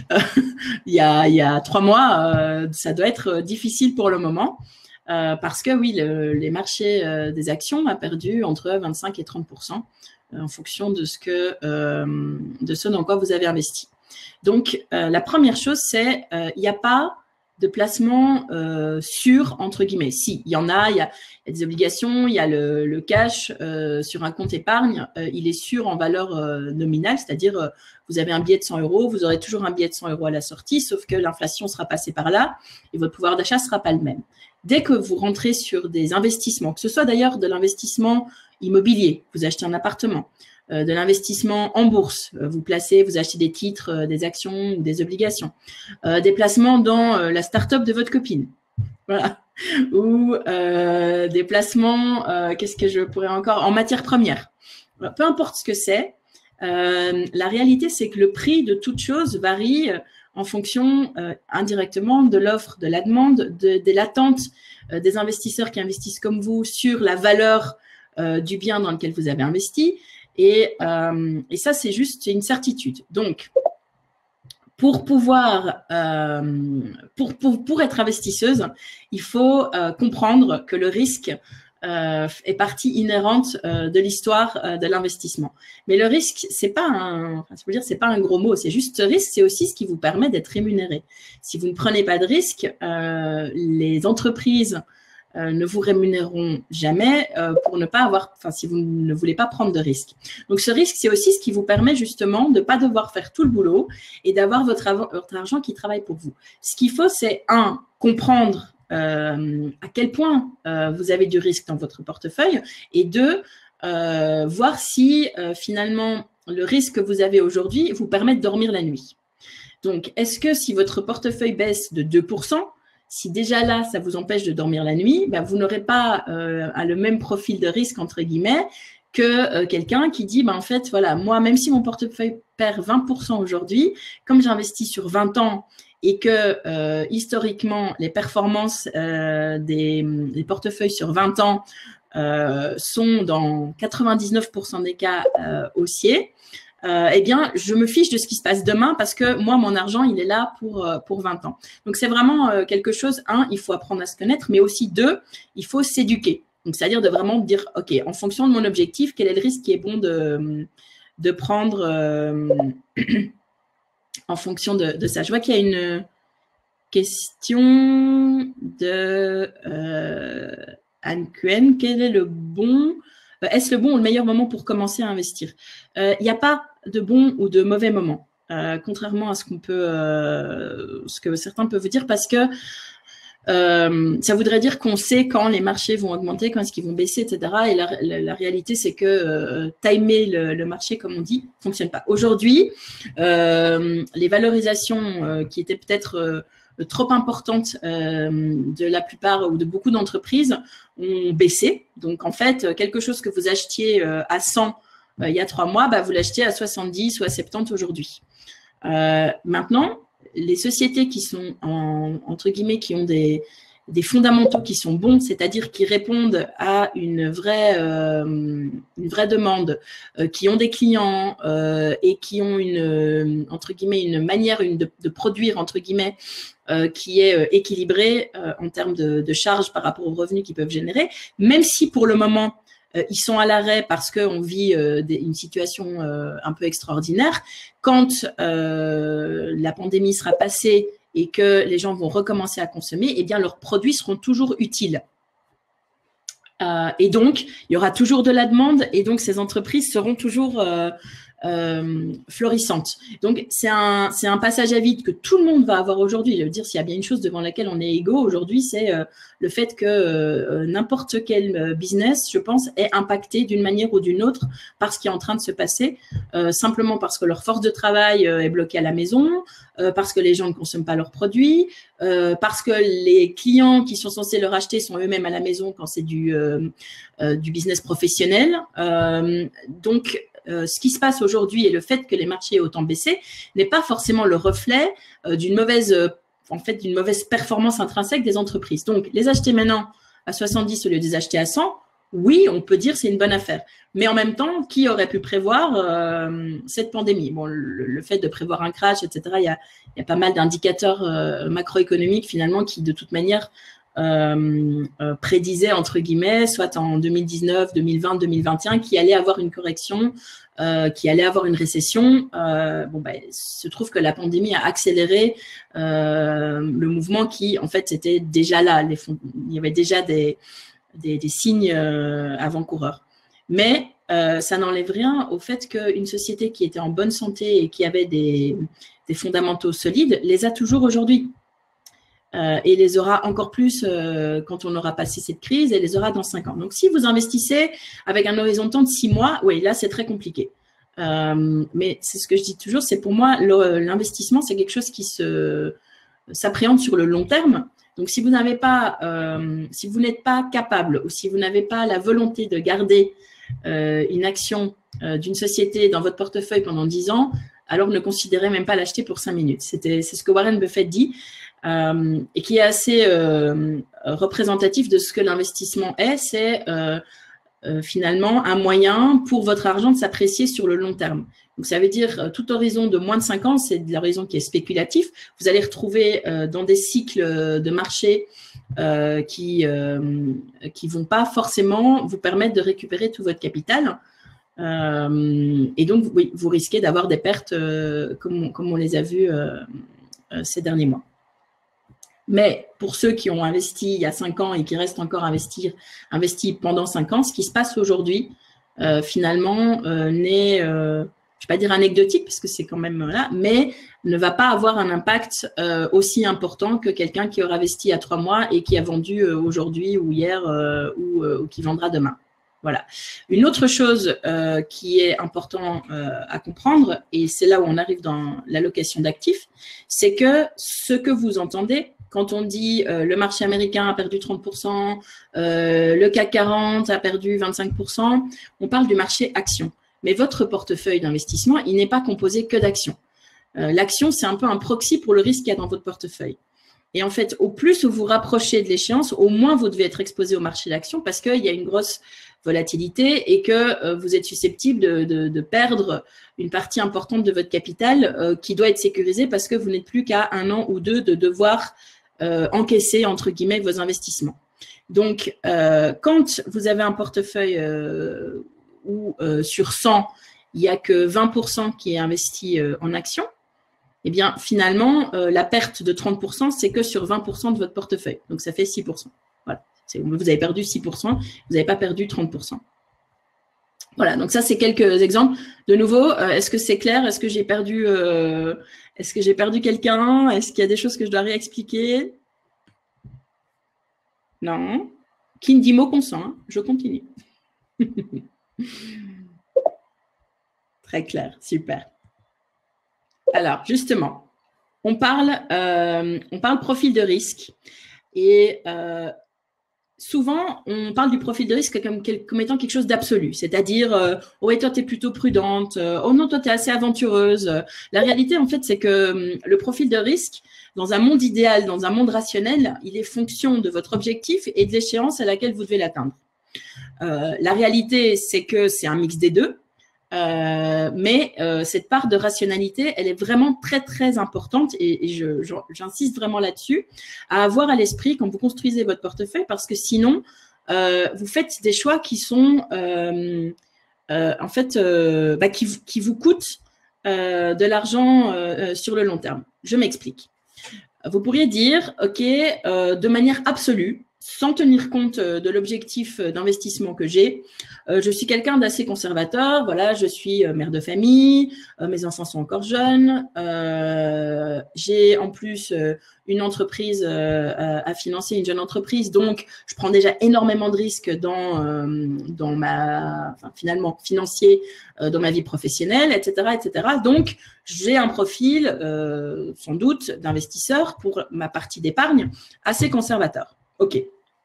Speaker 1: il, y a, il y a trois mois, euh, ça doit être difficile pour le moment euh, parce que oui, le, les marchés euh, des actions ont perdu entre vingt-cinq et trente pour cent euh, en fonction de ce, que, euh, de ce dans quoi vous avez investi. Donc, euh, la première chose, c'est euh, il n'y a pas de placement euh, sûr, entre guillemets. Si, il y en a, il y a, il y a des obligations, il y a le, le cash euh, sur un compte épargne, euh, il est sûr en valeur euh, nominale, c'est-à-dire euh, vous avez un billet de cent euros, vous aurez toujours un billet de cent euros à la sortie, sauf que l'inflation sera passée par là et votre pouvoir d'achat ne sera pas le même. Dès que vous rentrez sur des investissements, que ce soit d'ailleurs de l'investissement immobilier, vous achetez un appartement, euh, de l'investissement en bourse, euh, vous placez, vous achetez des titres, euh, des actions ou des obligations, euh, des placements dans euh, la start-up de votre copine, voilà, ou euh, des placements, euh, qu'est-ce que je pourrais encore, en matière première. Voilà, peu importe ce que c'est, euh, la réalité c'est que le prix de toute chose varie en fonction euh, indirectement de l'offre, de la demande, de, de l'attente euh, des investisseurs qui investissent comme vous sur la valeur euh, du bien dans lequel vous avez investi. Et, euh, et ça, c'est juste une certitude. Donc, pour pouvoir, euh, pour, pour, pour être investisseuse, il faut euh, comprendre que le risque euh, est partie inhérente euh, de l'histoire euh, de l'investissement. Mais le risque, c'est pas un, enfin, je veux dire, c'est pas un gros mot. C'est juste risque, c'est aussi ce qui vous permet d'être rémunéré. Si vous ne prenez pas de risque, euh, les entreprises euh, ne vous rémunéreront jamais euh, pour ne pas avoir, enfin, si vous ne voulez pas prendre de risques. Donc, ce risque, c'est aussi ce qui vous permet justement de ne pas devoir faire tout le boulot et d'avoir votre, votre argent qui travaille pour vous. Ce qu'il faut, c'est un, comprendre euh, à quel point euh, vous avez du risque dans votre portefeuille et deux, euh, voir si euh, finalement le risque que vous avez aujourd'hui vous permet de dormir la nuit. Donc, est-ce que si votre portefeuille baisse de deux pour cent, si déjà là, ça vous empêche de dormir la nuit, ben, vous n'aurez pas euh, le même profil de risque, entre guillemets, que euh, quelqu'un qui dit, ben, en fait, voilà, moi, même si mon portefeuille perd vingt pour cent aujourd'hui, comme j'investis sur vingt ans et que euh, historiquement, les performances euh, des, des portefeuilles sur vingt ans euh, sont dans quatre-vingt-dix-neuf pour cent des cas euh, haussiers, Euh, eh bien, je me fiche de ce qui se passe demain parce que moi, mon argent, il est là pour, euh, pour vingt ans. Donc, c'est vraiment euh, quelque chose, un, il faut apprendre à se connaître, mais aussi, deux, il faut s'éduquer. Donc, c'est-à-dire de vraiment dire, OK, en fonction de mon objectif, quel est le risque qui est bon de, de prendre euh, en fonction de, de ça. Je vois qu'il y a une question de euh, Anne Quen. Quel est le bon... Est-ce le bon ou le meilleur moment pour commencer à investir? Il euh, n'y a pas de bon ou de mauvais moment, euh, contrairement à ce qu'on peut, euh, ce que certains peuvent dire, parce que euh, ça voudrait dire qu'on sait quand les marchés vont augmenter, quand est-ce qu'ils vont baisser, et cetera. Et la, la, la réalité, c'est que euh, timer le, le marché, comme on dit, ne fonctionne pas. Aujourd'hui, euh, les valorisations euh, qui étaient peut-être euh, trop importantes euh, de la plupart ou de beaucoup d'entreprises ont baissé. Donc, en fait, quelque chose que vous achetiez euh, à cent euh, il y a trois mois, bah, vous l'achetez à soixante-dix ou à soixante-dix aujourd'hui. Euh, maintenant, les sociétés qui sont, en, entre guillemets, qui ont des, des fondamentaux qui sont bons, c'est-à-dire qui répondent à une vraie, euh, une vraie demande, euh, qui ont des clients euh, et qui ont une, entre guillemets, une manière une de, de produire, entre guillemets, euh, qui est euh, équilibrée euh, en termes de, de charges par rapport aux revenus qu'ils peuvent générer, même si pour le moment, euh, ils sont à l'arrêt parce qu'on vit euh, des, une situation euh, un peu extraordinaire. Quand euh, la pandémie sera passée et que les gens vont recommencer à consommer, eh bien, leurs produits seront toujours utiles. Euh, et donc, il y aura toujours de la demande et donc ces entreprises seront toujours euh, euh, florissantes. Donc, c'est un, c'est un passage à vide que tout le monde va avoir aujourd'hui. Je veux dire, s'il y a bien une chose devant laquelle on est égaux aujourd'hui, c'est euh, le fait que euh, n'importe quel business, je pense, est impacté d'une manière ou d'une autre par ce qui est en train de se passer, euh, simplement parce que leur force de travail euh, est bloquée à la maison, euh, parce que les gens ne consomment pas leurs produits, euh, parce que les clients qui sont censés leur acheter sont eux-mêmes à la maison quand c'est du, euh, euh, du business professionnel. Euh, donc, Euh, ce qui se passe aujourd'hui et le fait que les marchés aient autant baissé n'est pas forcément le reflet euh, d'une mauvaise, euh, en fait, d'une mauvaise performance intrinsèque des entreprises. Donc, les acheter maintenant à soixante-dix au lieu de les acheter à cent, oui, on peut dire c'est une bonne affaire. Mais en même temps, qui aurait pu prévoir euh, cette pandémie? Bon, le, le fait de prévoir un crash, et cetera, il y a, il y a pas mal d'indicateurs euh, macroéconomiques finalement qui, de toute manière, Euh, euh, prédisait entre guillemets, soit en deux mille dix-neuf, deux mille vingt, deux mille vingt et un, qu'il allait avoir une correction, euh, qu'il allait avoir une récession. Euh, bon, ben, il se trouve que la pandémie a accéléré euh, le mouvement qui, en fait, était déjà là. Les fonds, il y avait déjà des, des, des signes euh, avant-coureurs. Mais euh, ça n'enlève rien au fait qu'une société qui était en bonne santé et qui avait des, des fondamentaux solides les a toujours aujourd'hui. Euh, et les aura encore plus euh, quand on aura passé cette crise et les aura dans cinq ans. Donc, si vous investissez avec un horizon de temps de six mois, oui, là, c'est très compliqué. Euh, mais c'est ce que je dis toujours, c'est pour moi, l'investissement, c'est quelque chose qui se s'appréhende sur le long terme. Donc, si vous n'avez pas, euh, si vous n'êtes pas capable ou si vous n'avez pas la volonté de garder euh, une action euh, d'une société dans votre portefeuille pendant dix ans, alors ne considérez même pas l'acheter pour cinq minutes. C'était, c'est ce que Warren Buffett dit. Euh, et qui est assez euh, représentatif de ce que l'investissement est, c'est euh, euh, finalement un moyen pour votre argent de s'apprécier sur le long terme. Donc, ça veut dire euh, tout horizon de moins de cinq ans, c'est de l'horizon qui est spéculatif. Vous allez retrouver euh, dans des cycles de marché euh, qui euh, qui vont pas forcément vous permettre de récupérer tout votre capital. Euh, et donc, oui, vous risquez d'avoir des pertes euh, comme, comme on les a vues euh, euh, ces derniers mois. Mais pour ceux qui ont investi il y a cinq ans et qui restent encore investir, investis pendant cinq ans, ce qui se passe aujourd'hui, euh, finalement, euh, n'est, euh, je ne vais pas dire anecdotique, parce que c'est quand même là, mais ne va pas avoir un impact euh, aussi important que quelqu'un qui aura investi il y a trois mois et qui a vendu euh, aujourd'hui ou hier euh, ou, euh, ou qui vendra demain. Voilà. Une autre chose euh, qui est important euh, à comprendre, et c'est là où on arrive dans l'allocation d'actifs, c'est que ce que vous entendez, quand on dit euh, le marché américain a perdu trente pour cent, euh, le C A C quarante a perdu vingt-cinq pour cent, on parle du marché action. Mais votre portefeuille d'investissement, il n'est pas composé que d'actions. Euh, L'action, c'est un peu un proxy pour le risque qu'il y a dans votre portefeuille. Et en fait, au plus vous vous rapprochez de l'échéance, au moins vous devez être exposé au marché d'action parce qu'il y a une grosse volatilité et que euh, vous êtes susceptible de, de, de perdre une partie importante de votre capital euh, qui doit être sécurisée parce que vous n'êtes plus qu'à un an ou deux de devoir euh, encaisser, entre guillemets, vos investissements. Donc, euh, quand vous avez un portefeuille euh, où euh, sur cent, il n'y a que vingt pour cent qui est investi euh, en actions, eh bien, finalement, euh, la perte de trente pour cent, c'est que sur vingt pour cent de votre portefeuille. Donc, ça fait six pour cent. Voilà. Vous avez perdu six pour cent, vous n'avez pas perdu trente pour cent. Voilà, donc ça, c'est quelques exemples. De nouveau, euh, est-ce que c'est clair? Est-ce que j'ai perdu, euh, est-ce que j'ai perdu quelqu'un? Est-ce qu'il y a des choses que je dois réexpliquer? Non. Qui ne dit mot consent, hein? Je continue. Très clair, super. Alors, justement, on parle, euh, on parle profil de risque et euh, souvent, on parle du profil de risque comme, comme étant quelque chose d'absolu, c'est-à-dire euh, « oh, et toi, tu es plutôt prudente euh, »,« oh non, toi, tu es assez aventureuse ». La réalité, en fait, c'est que hum, le profil de risque, dans un monde idéal, dans un monde rationnel, il est fonction de votre objectif et de l'échéance à laquelle vous devez l'atteindre. Euh, la réalité, c'est que c'est un mix des deux. Euh, mais euh, cette part de rationalité, elle est vraiment très, très importante et, et je, je, j'insiste vraiment là-dessus, à avoir à l'esprit quand vous construisez votre portefeuille parce que sinon, euh, vous faites des choix qui sont, euh, euh, en fait, euh, bah, qui, qui vous coûtent euh, de l'argent euh, sur le long terme. Je m'explique. Vous pourriez dire, OK, euh, de manière absolue, sans tenir compte de l'objectif d'investissement que j'ai, euh, je suis quelqu'un d'assez conservateur. Voilà, je suis mère de famille, euh, mes enfants sont encore jeunes, euh, j'ai en plus euh, une entreprise euh, à financer, une jeune entreprise, donc je prends déjà énormément de risques dans euh, dans ma, enfin, finalement financier euh, dans ma vie professionnelle, et cetera, et cetera. Donc j'ai un profil euh, sans doute d'investisseur pour ma partie d'épargne assez conservateur. Ok.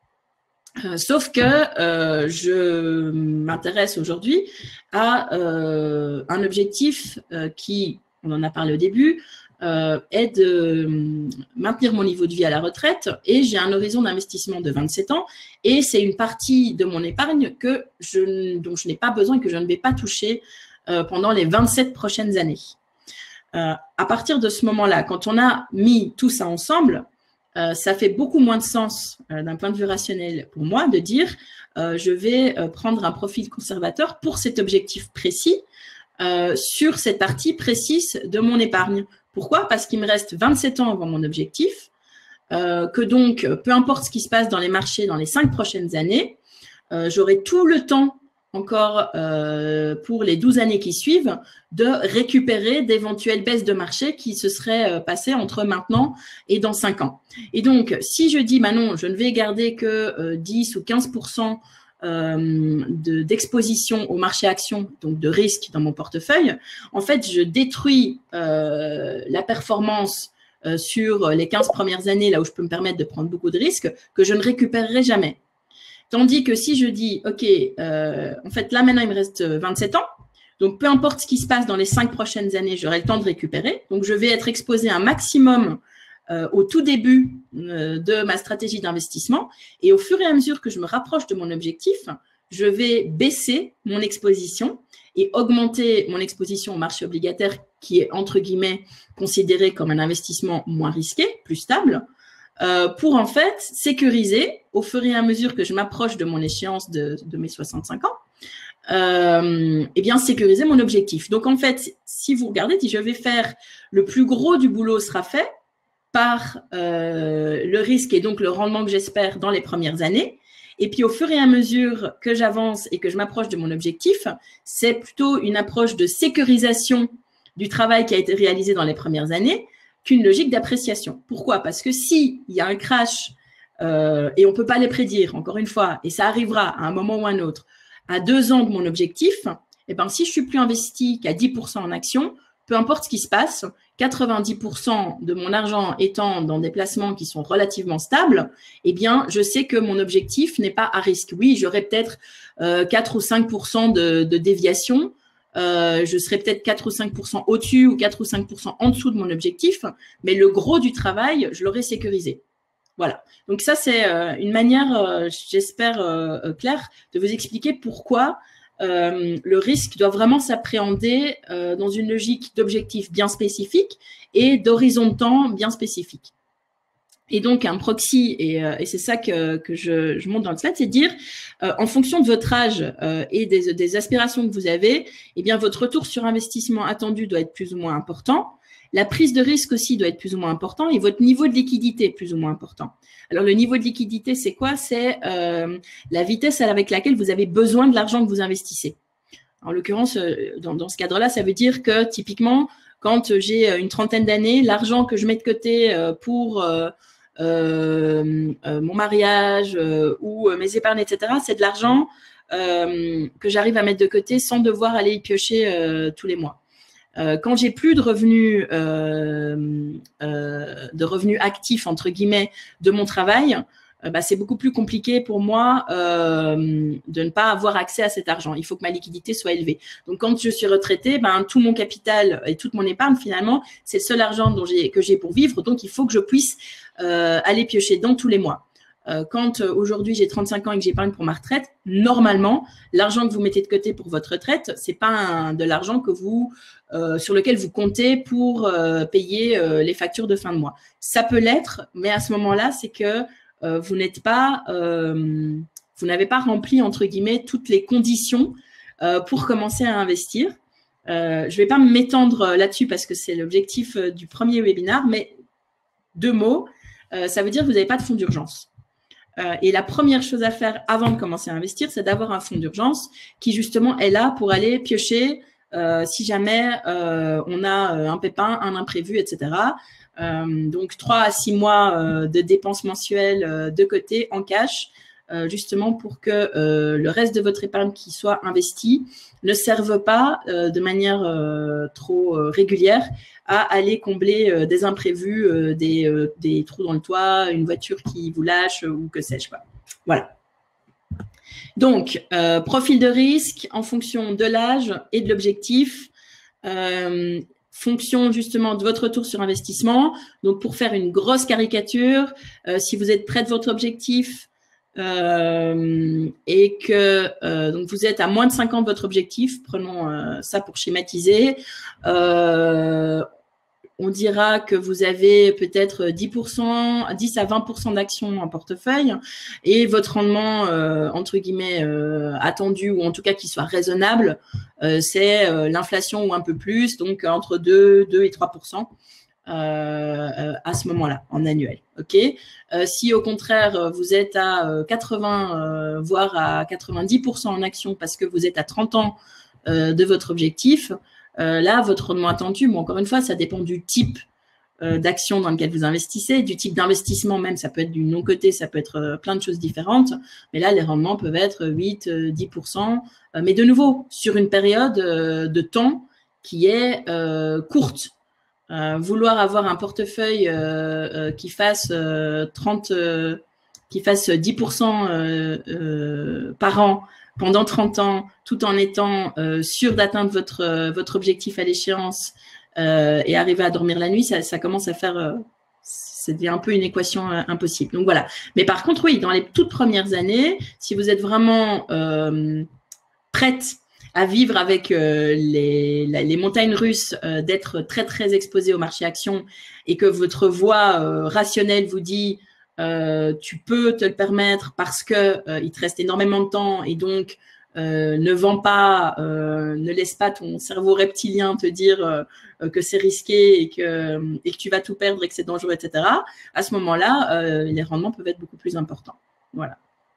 Speaker 1: Euh, sauf que euh, je m'intéresse aujourd'hui à euh, un objectif euh, qui, on en a parlé au début, euh, est de maintenir mon niveau de vie à la retraite et j'ai un horizon d'investissement de vingt-sept ans et c'est une partie de mon épargne que je, dont je n'ai pas besoin et que je ne vais pas toucher euh, pendant les vingt-sept prochaines années. Euh, à partir de ce moment-là, quand on a mis tout ça ensemble, Euh, ça fait beaucoup moins de sens euh, d'un point de vue rationnel pour moi de dire euh, je vais euh, prendre un profil conservateur pour cet objectif précis euh, sur cette partie précise de mon épargne. Pourquoi? Parce qu'il me reste vingt-sept ans avant mon objectif, euh, que donc, peu importe ce qui se passe dans les marchés dans les cinq prochaines années, euh, j'aurai tout le temps encore euh, pour les douze années qui suivent, de récupérer d'éventuelles baisses de marché qui se seraient euh, passées entre maintenant et dans cinq ans. Et donc, si je dis, bah non, je ne vais garder que euh, dix ou quinze pour cent euh, de, d'exposition au marché action, donc de risque dans mon portefeuille, en fait, je détruis euh, la performance euh, sur les quinze premières années, là où je peux me permettre de prendre beaucoup de risques, que je ne récupérerai jamais. Tandis que si je dis, OK, euh, en fait, là, maintenant, il me reste vingt-sept ans. Donc, peu importe ce qui se passe dans les cinq prochaines années, j'aurai le temps de récupérer. Donc, je vais être exposé un maximum euh, au tout début euh, de ma stratégie d'investissement. Et au fur et à mesure que je me rapproche de mon objectif, je vais baisser mon exposition et augmenter mon exposition au marché obligataire qui est, entre guillemets, considéré comme un investissement moins risqué, plus stable, Euh, pour en fait sécuriser au fur et à mesure que je m'approche de mon échéance de, de mes soixante-cinq ans, euh, eh bien sécuriser mon objectif. Donc en fait, si vous regardez, si je vais faire le plus gros du boulot sera fait, par euh, le risque et donc le rendement que j'espère dans les premières années. Et puis, au fur et à mesure que j'avance et que je m'approche de mon objectif, c'est plutôt une approche de sécurisation du travail qui a été réalisé dans les premières années qu'une logique d'appréciation. Pourquoi? Parce que s'il y a un crash, euh, et on ne peut pas les prédire, encore une fois, et ça arrivera à un moment ou à un autre, à deux ans de mon objectif, eh ben, si je suis plus investi qu'à dix pour cent en actions, peu importe ce qui se passe, quatre-vingt-dix pour cent de mon argent étant dans des placements qui sont relativement stables, eh bien, je sais que mon objectif n'est pas à risque. Oui, j'aurai peut-être euh, quatre ou cinq pour cent de, de déviation, euh, je serai peut-être quatre ou cinq pour cent au-dessus ou quatre ou cinq pour cent en dessous de mon objectif, mais le gros du travail, je l'aurai sécurisé. Voilà. Donc ça, c'est euh, une manière, euh, j'espère, euh, claire de vous expliquer pourquoi Euh, le risque doit vraiment s'appréhender euh, dans une logique d'objectifs bien spécifiques et d'horizon de temps bien spécifique. Et donc, un proxy, et, euh, et c'est ça que, que je, je montre dans le slide, c'est de dire, euh, en fonction de votre âge euh, et des, des aspirations que vous avez, eh bien, votre retour sur investissement attendu doit être plus ou moins important. La prise de risque aussi doit être plus ou moins important et votre niveau de liquidité est plus ou moins important. Alors, le niveau de liquidité, c'est quoi? C'est euh, la vitesse avec laquelle vous avez besoin de l'argent que vous investissez. En l'occurrence, dans, dans ce cadre-là, ça veut dire que typiquement, quand j'ai une trentaine d'années, l'argent que je mets de côté pour euh, euh, mon mariage euh, ou mes épargnes, et cetera, c'est de l'argent euh, que j'arrive à mettre de côté sans devoir aller y piocher euh, tous les mois. Euh, quand j'ai plus de revenus, euh, euh, de revenus actifs entre guillemets de mon travail, euh, bah, c'est beaucoup plus compliqué pour moi euh, de ne pas avoir accès à cet argent. Il faut que ma liquidité soit élevée. Donc, quand je suis retraitée, ben, tout mon capital et toute mon épargne, finalement, c'est le seul argent dont j'ai, que j'ai pour vivre. Donc, il faut que je puisse euh, aller piocher dans tous les mois. Euh, quand euh, aujourd'hui j'ai trente-cinq ans et que j'épargne pour ma retraite, normalement, l'argent que vous mettez de côté pour votre retraite, c'est pas un, de l'argent que vous euh, sur lequel vous comptez pour euh, payer euh, les factures de fin de mois. Ça peut l'être, mais à ce moment-là, c'est que euh, vous n'êtes pas, euh, vous n'avez pas rempli entre guillemets toutes les conditions euh, pour commencer à investir. Euh, je vais pas m'étendre là-dessus parce que c'est l'objectif du premier webinaire, mais deux mots, euh, ça veut dire que vous n'avez pas de fonds d'urgence. Euh, et la première chose à faire avant de commencer à investir, c'est d'avoir un fonds d'urgence qui justement est là pour aller piocher euh, si jamais euh, on a un pépin, un imprévu, et cetera. Euh, donc, trois à six mois euh, de dépenses mensuelles euh, de côté en cash, euh, justement pour que euh, le reste de votre épargne qui soit investie ne serve pas euh, de manière euh, trop euh, régulière à aller combler euh, des imprévus, euh, des, euh, des trous dans le toit, une voiture qui vous lâche ou que sais-je pas. Voilà. Donc, euh, profil de risque en fonction de l'âge et de l'objectif, euh, fonction justement de votre retour sur investissement. Donc, pour faire une grosse caricature, euh, si vous êtes près de votre objectif euh, et que euh, donc vous êtes à moins de cinq ans de votre objectif, prenons euh, ça pour schématiser, euh, on dira que vous avez peut-être dix pour cent, dix à vingt pour cent d'actions en portefeuille et votre rendement, euh, entre guillemets, euh, attendu ou en tout cas qui soit raisonnable, euh, c'est euh, l'inflation ou un peu plus, donc entre deux, deux et trois pour cent euh, euh, à ce moment-là, en annuel. Okay, euh, si au contraire, vous êtes à euh, quatre-vingts, euh, voire à quatre-vingt-dix pour cent en actions parce que vous êtes à trente ans euh, de votre objectif, Euh, là, votre rendement attendu, bon, encore une fois, ça dépend du type euh, d'action dans lequel vous investissez, du type d'investissement même, ça peut être du non-coté, ça peut être euh, plein de choses différentes. Mais là, les rendements peuvent être huit, dix pour cent. Euh, mais de nouveau, sur une période euh, de temps qui est euh, courte. Euh, vouloir avoir un portefeuille euh, euh, qui fasse euh, trente, euh, qui fasse dix pour cent euh, euh, par an pendant trente ans, tout en étant euh, sûr d'atteindre votre, euh, votre objectif à l'échéance euh, et arriver à dormir la nuit, ça, ça commence à faire, euh, ça devient un peu une équation euh, impossible. Donc voilà. Mais par contre, oui, dans les toutes premières années, si vous êtes vraiment euh, prête à vivre avec euh, les, la, les montagnes russes, euh, d'être très, très exposé au marché action et que votre voix euh, rationnelle vous dit Euh, tu peux te le permettre parce que euh, il te reste énormément de temps et donc euh, ne vends pas, euh, ne laisse pas ton cerveau reptilien te dire euh, que c'est risqué et que, et que tu vas tout perdre et que c'est dangereux, et cetera. À ce moment-là, euh, les rendements peuvent être beaucoup plus importants. Voilà.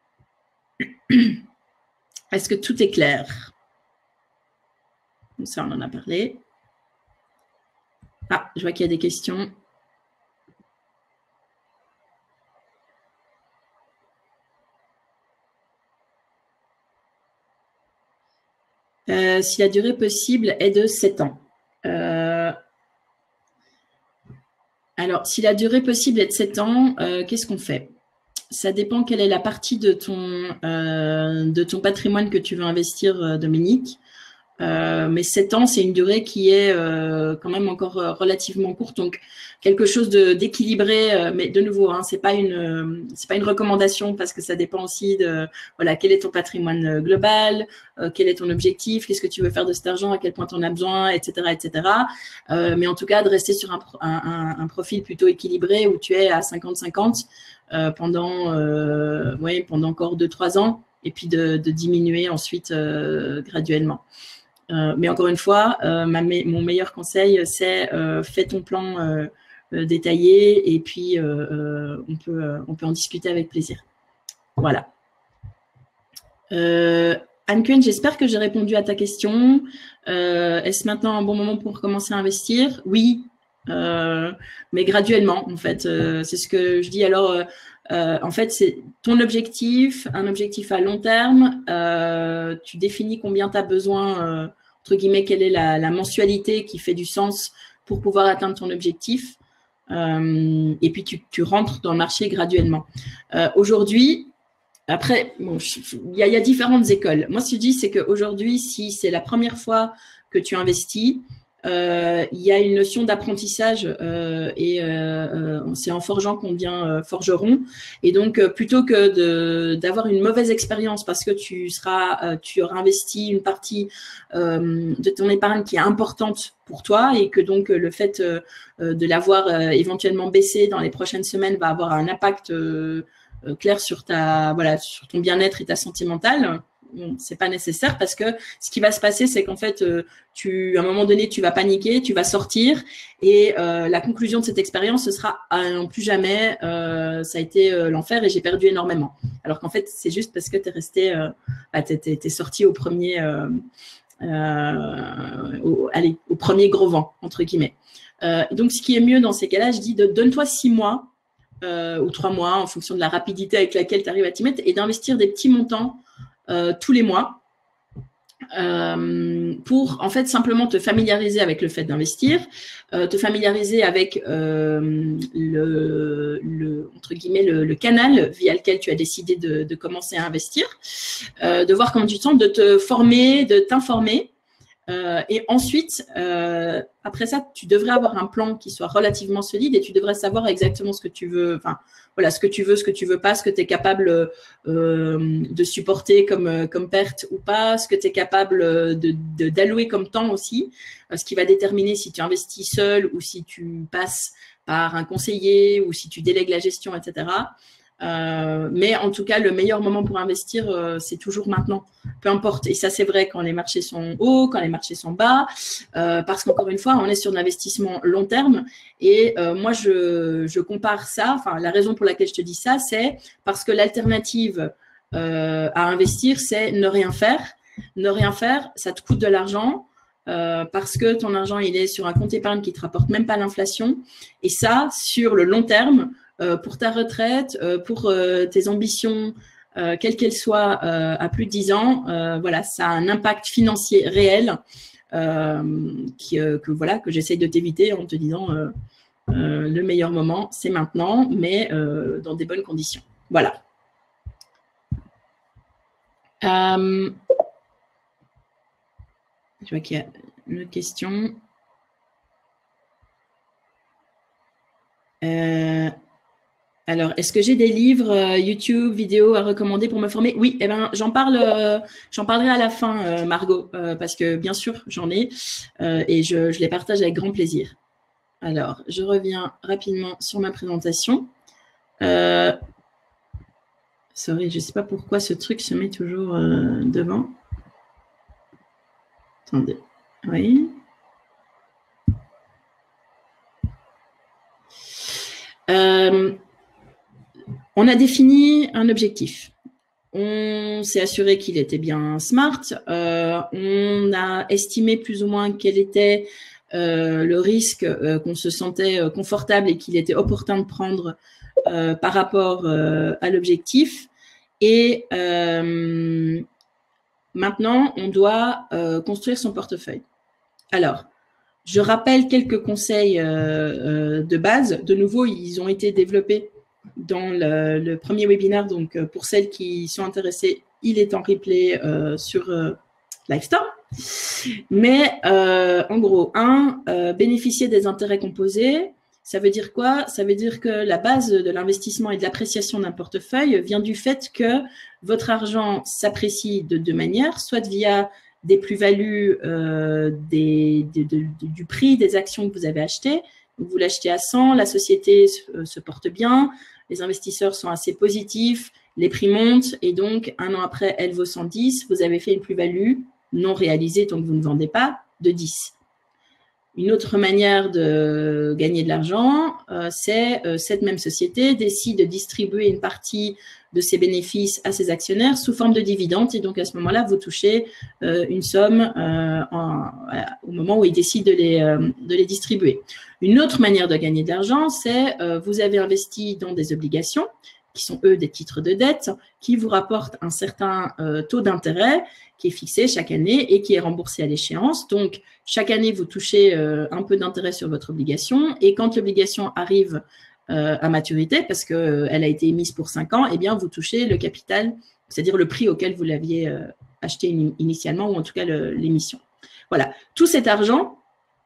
Speaker 1: Est-ce que tout est clair? Ça, on en a parlé. Ah, je vois qu'il y a des questions. Euh, si la durée possible est de sept ans. Euh, alors, si la durée possible est de sept ans, euh, qu'est-ce qu'on fait? Ça dépend quelle est la partie de ton, euh, de ton patrimoine que tu veux investir, Dominique. Euh, mais sept ans, c'est une durée qui est euh, quand même encore euh, relativement courte, donc quelque chose d'équilibré. Euh, mais de nouveau, hein, c'est pas une, euh, c'est pas une recommandation parce que ça dépend aussi de, voilà, quel est ton patrimoine global, euh, quel est ton objectif, qu'est-ce que tu veux faire de cet argent, à quel point tu en as besoin, et cetera, et cetera. Euh, mais en tout cas, de rester sur un, un, un profil plutôt équilibré où tu es à cinquante cinquante euh, pendant, euh, ouais, pendant encore deux trois ans, et puis de, de diminuer ensuite euh, graduellement. Euh, mais encore une fois, euh, ma me mon meilleur conseil, c'est euh, fais ton plan euh, euh, détaillé et puis euh, euh, on, peut, euh, on peut en discuter avec plaisir. Voilà. Euh, Anne-Quen, j'espère que j'ai répondu à ta question. Euh, Est-ce maintenant un bon moment pour commencer à investir? Oui, euh, mais graduellement, en fait. Euh, c'est ce que je dis. Alors, euh, euh, en fait, c'est ton objectif, un objectif à long terme. Euh, tu définis combien tu as besoin, euh, entre guillemets, quelle est la, la mensualité qui fait du sens pour pouvoir atteindre ton objectif. Euh, et puis, tu, tu rentres dans le marché graduellement. Euh, Aujourd'hui, après, bon, il y, y a différentes écoles. Moi, ce que je dis, c'est qu'aujourd'hui, si c'est la première fois que tu investis, euh, il y a une notion d'apprentissage euh, et euh, euh, c'est en forgeant qu'on devient euh, forgeron. Et donc, euh, plutôt que d'avoir une mauvaise expérience parce que tu seras, euh, tu auras investi une partie euh, de ton épargne qui est importante pour toi et que donc le fait euh, de l'avoir euh, éventuellement baissé dans les prochaines semaines va avoir un impact euh, clair sur ta, voilà, sur ton bien-être et ta santé mentale. Bon, c'est pas nécessaire parce que ce qui va se passer, c'est qu'en fait, euh, tu, à un moment donné, tu vas paniquer, tu vas sortir et euh, la conclusion de cette expérience, ce sera ah, non plus jamais, euh, ça a été euh, l'enfer et j'ai perdu énormément. Alors qu'en fait, c'est juste parce que tu es resté, euh, bah, tu es sorti au premier, euh, euh, au, allez, au premier gros vent, entre guillemets. Euh, donc, ce qui est mieux dans ces cas-là, je dis, de, donne-toi six mois euh, ou trois mois en fonction de la rapidité avec laquelle tu arrives à t'y mettre et d'investir des petits montants Euh, tous les mois euh, pour en fait simplement te familiariser avec le fait d'investir, euh, te familiariser avec euh, le, le entre guillemets le, le canal via lequel tu as décidé de, de commencer à investir, euh, de voir comment tu te sens, de te former, de t'informer. Euh, et ensuite, euh, après ça, tu devrais avoir un plan qui soit relativement solide et tu devrais savoir exactement ce que tu veux, enfin, voilà, ce que tu veux, ce que tu veux pas, ce que tu es capable euh, de supporter comme, comme perte ou pas, ce que tu es capable de, de, d'allouer comme temps aussi, ce qui va déterminer si tu investis seul ou si tu passes par un conseiller ou si tu délègues la gestion, et cetera. Euh, mais en tout cas, le meilleur moment pour investir, euh, c'est toujours maintenant, peu importe. Et ça, c'est vrai quand les marchés sont hauts, quand les marchés sont bas, euh, parce qu'encore une fois, on est sur un investissement long terme. Et euh, moi, je, je compare ça, enfin, la raison pour laquelle je te dis ça, c'est parce que l'alternative euh, à investir, c'est ne rien faire. Ne rien faire, ça te coûte de l'argent. Euh, parce que ton argent, il est sur un compte épargne qui ne te rapporte même pas l'inflation. Et ça, sur le long terme, euh, pour ta retraite, euh, pour euh, tes ambitions, euh, quelles qu'elles soient, euh, à plus de dix ans, euh, voilà, ça a un impact financier réel euh, qui, euh, que, voilà, que j'essaye de t'éviter en te disant euh, euh, le meilleur moment, c'est maintenant, mais euh, dans des bonnes conditions. Voilà. Euh, je vois qu'il y a une autre question. Euh, alors, est-ce que j'ai des livres, euh, YouTube, vidéos à recommander pour me former? Oui, eh ben, j'en parle, euh, j'en parlerai à la fin, euh, Margot, euh, parce que bien sûr, j'en ai euh, et je, je les partage avec grand plaisir. Alors, je reviens rapidement sur ma présentation. Euh, sorry, je ne sais pas pourquoi ce truc se met toujours euh, devant. Attendez. Oui. Euh, on a défini un objectif. On s'est assuré qu'il était bien smart. Euh, on a estimé plus ou moins quel était euh, le risque, euh, qu'on se sentait confortable et qu'il était opportun de prendre euh, par rapport euh, à l'objectif. Et euh, maintenant, on doit euh, construire son portefeuille. Alors, je rappelle quelques conseils euh, euh, de base. De nouveau, ils ont été développés dans le, le premier webinaire. Donc, pour celles qui sont intéressées, il est en replay euh, sur euh, Livestorm. Mais euh, en gros, un, euh, bénéficier des intérêts composés. Ça veut dire quoi? Ça veut dire que la base de l'investissement et de l'appréciation d'un portefeuille vient du fait que votre argent s'apprécie de deux manières, soit via des plus-values euh, des, de, de, de, du prix des actions que vous avez achetées. Vous l'achetez à cent, la société se, se porte bien, les investisseurs sont assez positifs, les prix montent et donc un an après, elle vaut cent dix, vous avez fait une plus-value non réalisée tant que vous ne vendez pas de dix. Une autre manière de gagner de l'argent, euh, c'est euh, cette même société décide de distribuer une partie de ses bénéfices à ses actionnaires sous forme de dividendes. Et donc, à ce moment-là, vous touchez euh, une somme euh, en, voilà, au moment où ils décident de les, euh, de les distribuer. Une autre manière de gagner de l'argent, c'est euh, vous avez investi dans des obligations qui sont, eux, des titres de dette, qui vous rapportent un certain euh, taux d'intérêt qui est fixé chaque année et qui est remboursé à l'échéance. Donc, chaque année, vous touchez euh, un peu d'intérêt sur votre obligation et quand l'obligation arrive euh, à maturité, parce qu'elle euh, a été émise pour cinq ans, eh bien, vous touchez le capital, c'est-à-dire le prix auquel vous l'aviez euh, acheté in initialement ou en tout cas l'émission. Voilà. Tout cet argent,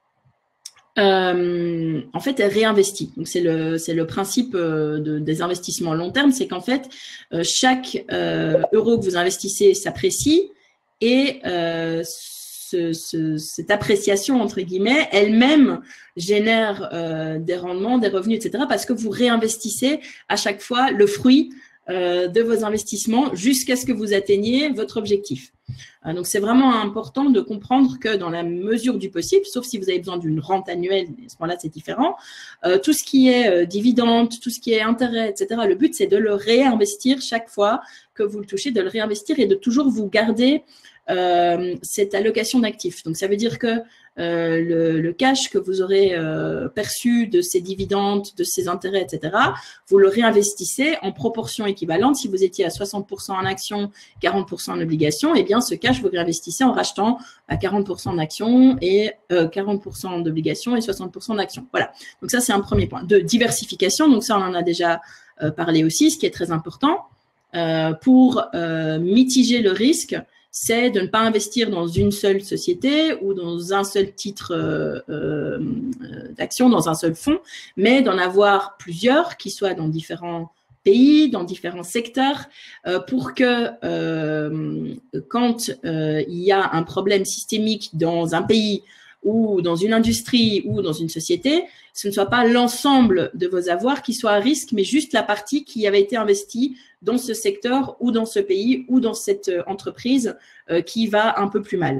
Speaker 1: Euh, en fait, elle réinvestit. Donc, c'est le, c'est le principe euh, de, des investissements long terme, c'est qu'en fait, euh, chaque euh, euro que vous investissez s'apprécie et euh, ce, ce, cette appréciation, entre guillemets, elle-même génère euh, des rendements, des revenus, et cetera, parce que vous réinvestissez à chaque fois le fruit euh, de vos investissements jusqu'à ce que vous atteigniez votre objectif. Donc, c'est vraiment important de comprendre que dans la mesure du possible, sauf si vous avez besoin d'une rente annuelle, à ce moment-là, c'est différent, euh, tout ce qui est euh, dividende, tout ce qui est intérêt, et cetera, le but, c'est de le réinvestir chaque fois que vous le touchez, de le réinvestir et de toujours vous garder euh, cette allocation d'actifs. Donc, ça veut dire que euh, le, le cash que vous aurez euh, perçu de ces dividendes, de ces intérêts, et cetera, vous le réinvestissez en proportion équivalente. Si vous étiez à soixante pour cent en actions, quarante pour cent en obligations, eh bien, ce cash, vous réinvestissez en rachetant à quarante pour cent en actions et euh, quarante pour cent d'obligations et soixante pour cent d'actions. Voilà. Donc, ça, c'est un premier point. De diversification, donc ça, on en a déjà euh, parlé aussi, ce qui est très important. Euh, pour euh, mitiger le risque, c'est de ne pas investir dans une seule société ou dans un seul titre euh, euh, d'action, dans un seul fonds, mais d'en avoir plusieurs qui soient dans différents pays, dans différents secteurs, euh, pour que euh, quand euh, il y a un problème systémique dans un pays ou dans une industrie ou dans une société, ce ne soit pas l'ensemble de vos avoirs qui soit à risque, mais juste la partie qui avait été investie dans ce secteur ou dans ce pays ou dans cette entreprise euh, qui va un peu plus mal.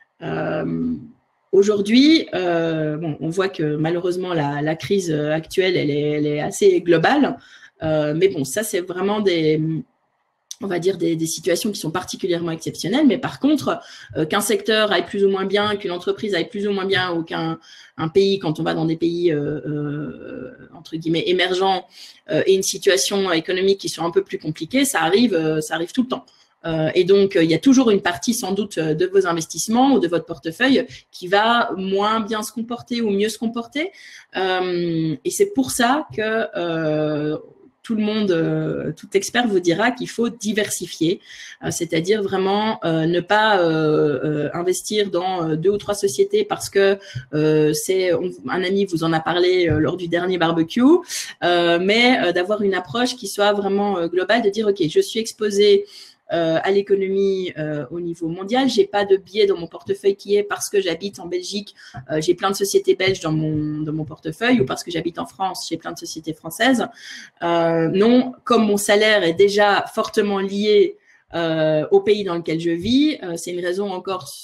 Speaker 1: Euh, Aujourd'hui, euh, bon, on voit que malheureusement la, la crise actuelle, elle est, elle est assez globale, euh, mais bon, ça c'est vraiment des, on va dire des, des situations qui sont particulièrement exceptionnelles, mais par contre, euh, qu'un secteur aille plus ou moins bien, qu'une entreprise aille plus ou moins bien, ou qu'un un pays, quand on va dans des pays euh, euh, entre guillemets émergents euh, et une situation économique qui soit un peu plus compliquée, ça arrive, euh, ça arrive tout le temps. Euh, et donc, euh, il y a toujours une partie sans doute de vos investissements ou de votre portefeuille qui va moins bien se comporter ou mieux se comporter. Euh, et c'est pour ça que euh, tout le monde, euh, tout expert vous dira qu'il faut diversifier, euh, c'est-à-dire vraiment euh, ne pas euh, euh, investir dans euh, deux ou trois sociétés parce que euh, c'est un ami vous en a parlé euh, lors du dernier barbecue, euh, mais euh, d'avoir une approche qui soit vraiment euh, globale, de dire ok, je suis exposé Euh, à l'économie euh, au niveau mondial. J'ai pas de biais dans mon portefeuille qui est parce que j'habite en Belgique, euh, j'ai plein de sociétés belges dans mon, dans mon portefeuille, ou parce que j'habite en France, j'ai plein de sociétés françaises. Euh, non, comme mon salaire est déjà fortement lié euh, au pays dans lequel je vis, euh, c'est une raison encore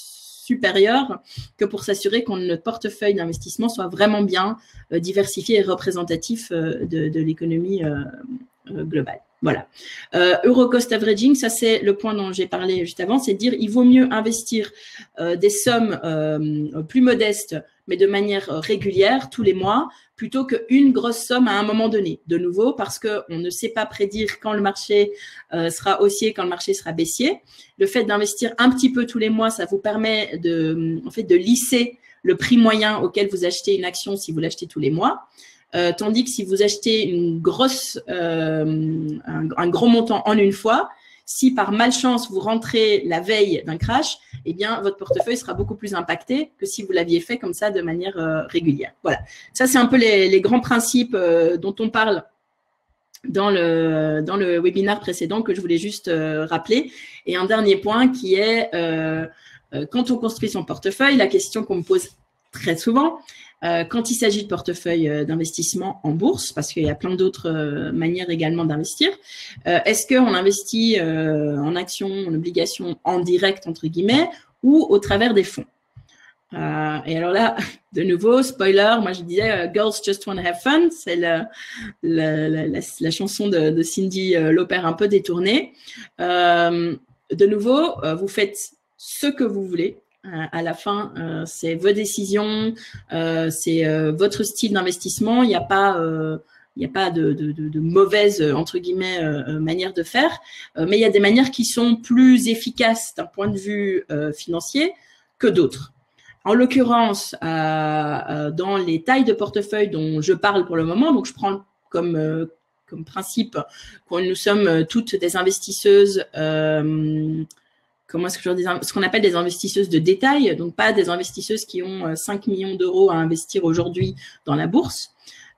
Speaker 1: supérieure que pour s'assurer que notre portefeuille d'investissement soit vraiment bien euh, diversifié et représentatif euh, de, de l'économie euh, euh, globale. Voilà. Euh, Euro cost averaging, ça c'est le point dont j'ai parlé juste avant, c'est de dire il vaut mieux investir euh, des sommes euh, plus modestes, mais de manière régulière, tous les mois, plutôt qu'une grosse somme à un moment donné. De nouveau, parce qu'on ne sait pas prédire quand le marché euh, sera haussier, quand le marché sera baissier. Le fait d'investir un petit peu tous les mois, ça vous permet de, en fait, de lisser le prix moyen auquel vous achetez une action si vous l'achetez tous les mois. Euh, tandis que si vous achetez une grosse, euh, un, un gros montant en une fois, si par malchance vous rentrez la veille d'un crash, eh bien votre portefeuille sera beaucoup plus impacté que si vous l'aviez fait comme ça de manière euh, régulière. Voilà, ça c'est un peu les, les grands principes euh, dont on parle dans le dans le webinaire précédent que je voulais juste euh, rappeler. Et un dernier point qui est euh, euh, quand on construit son portefeuille, la question qu'on me pose très souvent. Euh, quand il s'agit de portefeuille euh, d'investissement en bourse, parce qu'il y a plein d'autres euh, manières également d'investir, euh, est-ce qu'on investit euh, en actions, en obligations, en direct, entre guillemets, ou au travers des fonds? euh, Et alors là, de nouveau, spoiler, moi je disais euh, « Girls just want to have fun », c'est la, la, la, la, la chanson de, de Cyndi euh, Lauper un peu détournée. Euh, de nouveau, euh, vous faites ce que vous voulez. À la fin, euh, c'est vos décisions, euh, c'est euh, votre style d'investissement. Il n'y a pas, euh, il n'y a pas de, de, de, de mauvaise, entre guillemets, euh, manière de faire. Euh, mais il y a des manières qui sont plus efficaces d'un point de vue euh, financier que d'autres. En l'occurrence, euh, euh, dans les tailles de portefeuille dont je parle pour le moment, donc je prends comme, euh, comme principe que nous sommes toutes des investisseuses euh, comment est-ce que je dis, ce qu'on appelle des investisseuses de détail, donc pas des investisseuses qui ont cinq millions d'euros à investir aujourd'hui dans la bourse,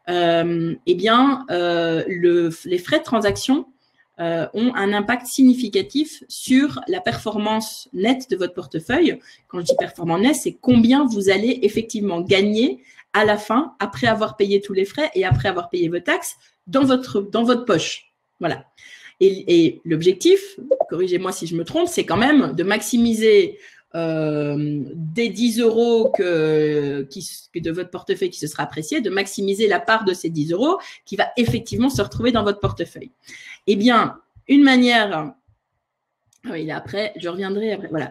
Speaker 1: euh, eh bien, euh, le, les frais de transaction euh, ont un impact significatif sur la performance nette de votre portefeuille. Quand je dis performance nette, c'est combien vous allez effectivement gagner à la fin, après avoir payé tous les frais et après avoir payé vos taxes, dans votre, dans votre poche. Voilà. Et, et l'objectif, corrigez-moi si je me trompe, c'est quand même de maximiser euh, des dix euros que, qui, de votre portefeuille qui se sera apprécié, de maximiser la part de ces dix euros qui va effectivement se retrouver dans votre portefeuille. Eh bien, une manière… Oui, là, après, je reviendrai après. Voilà.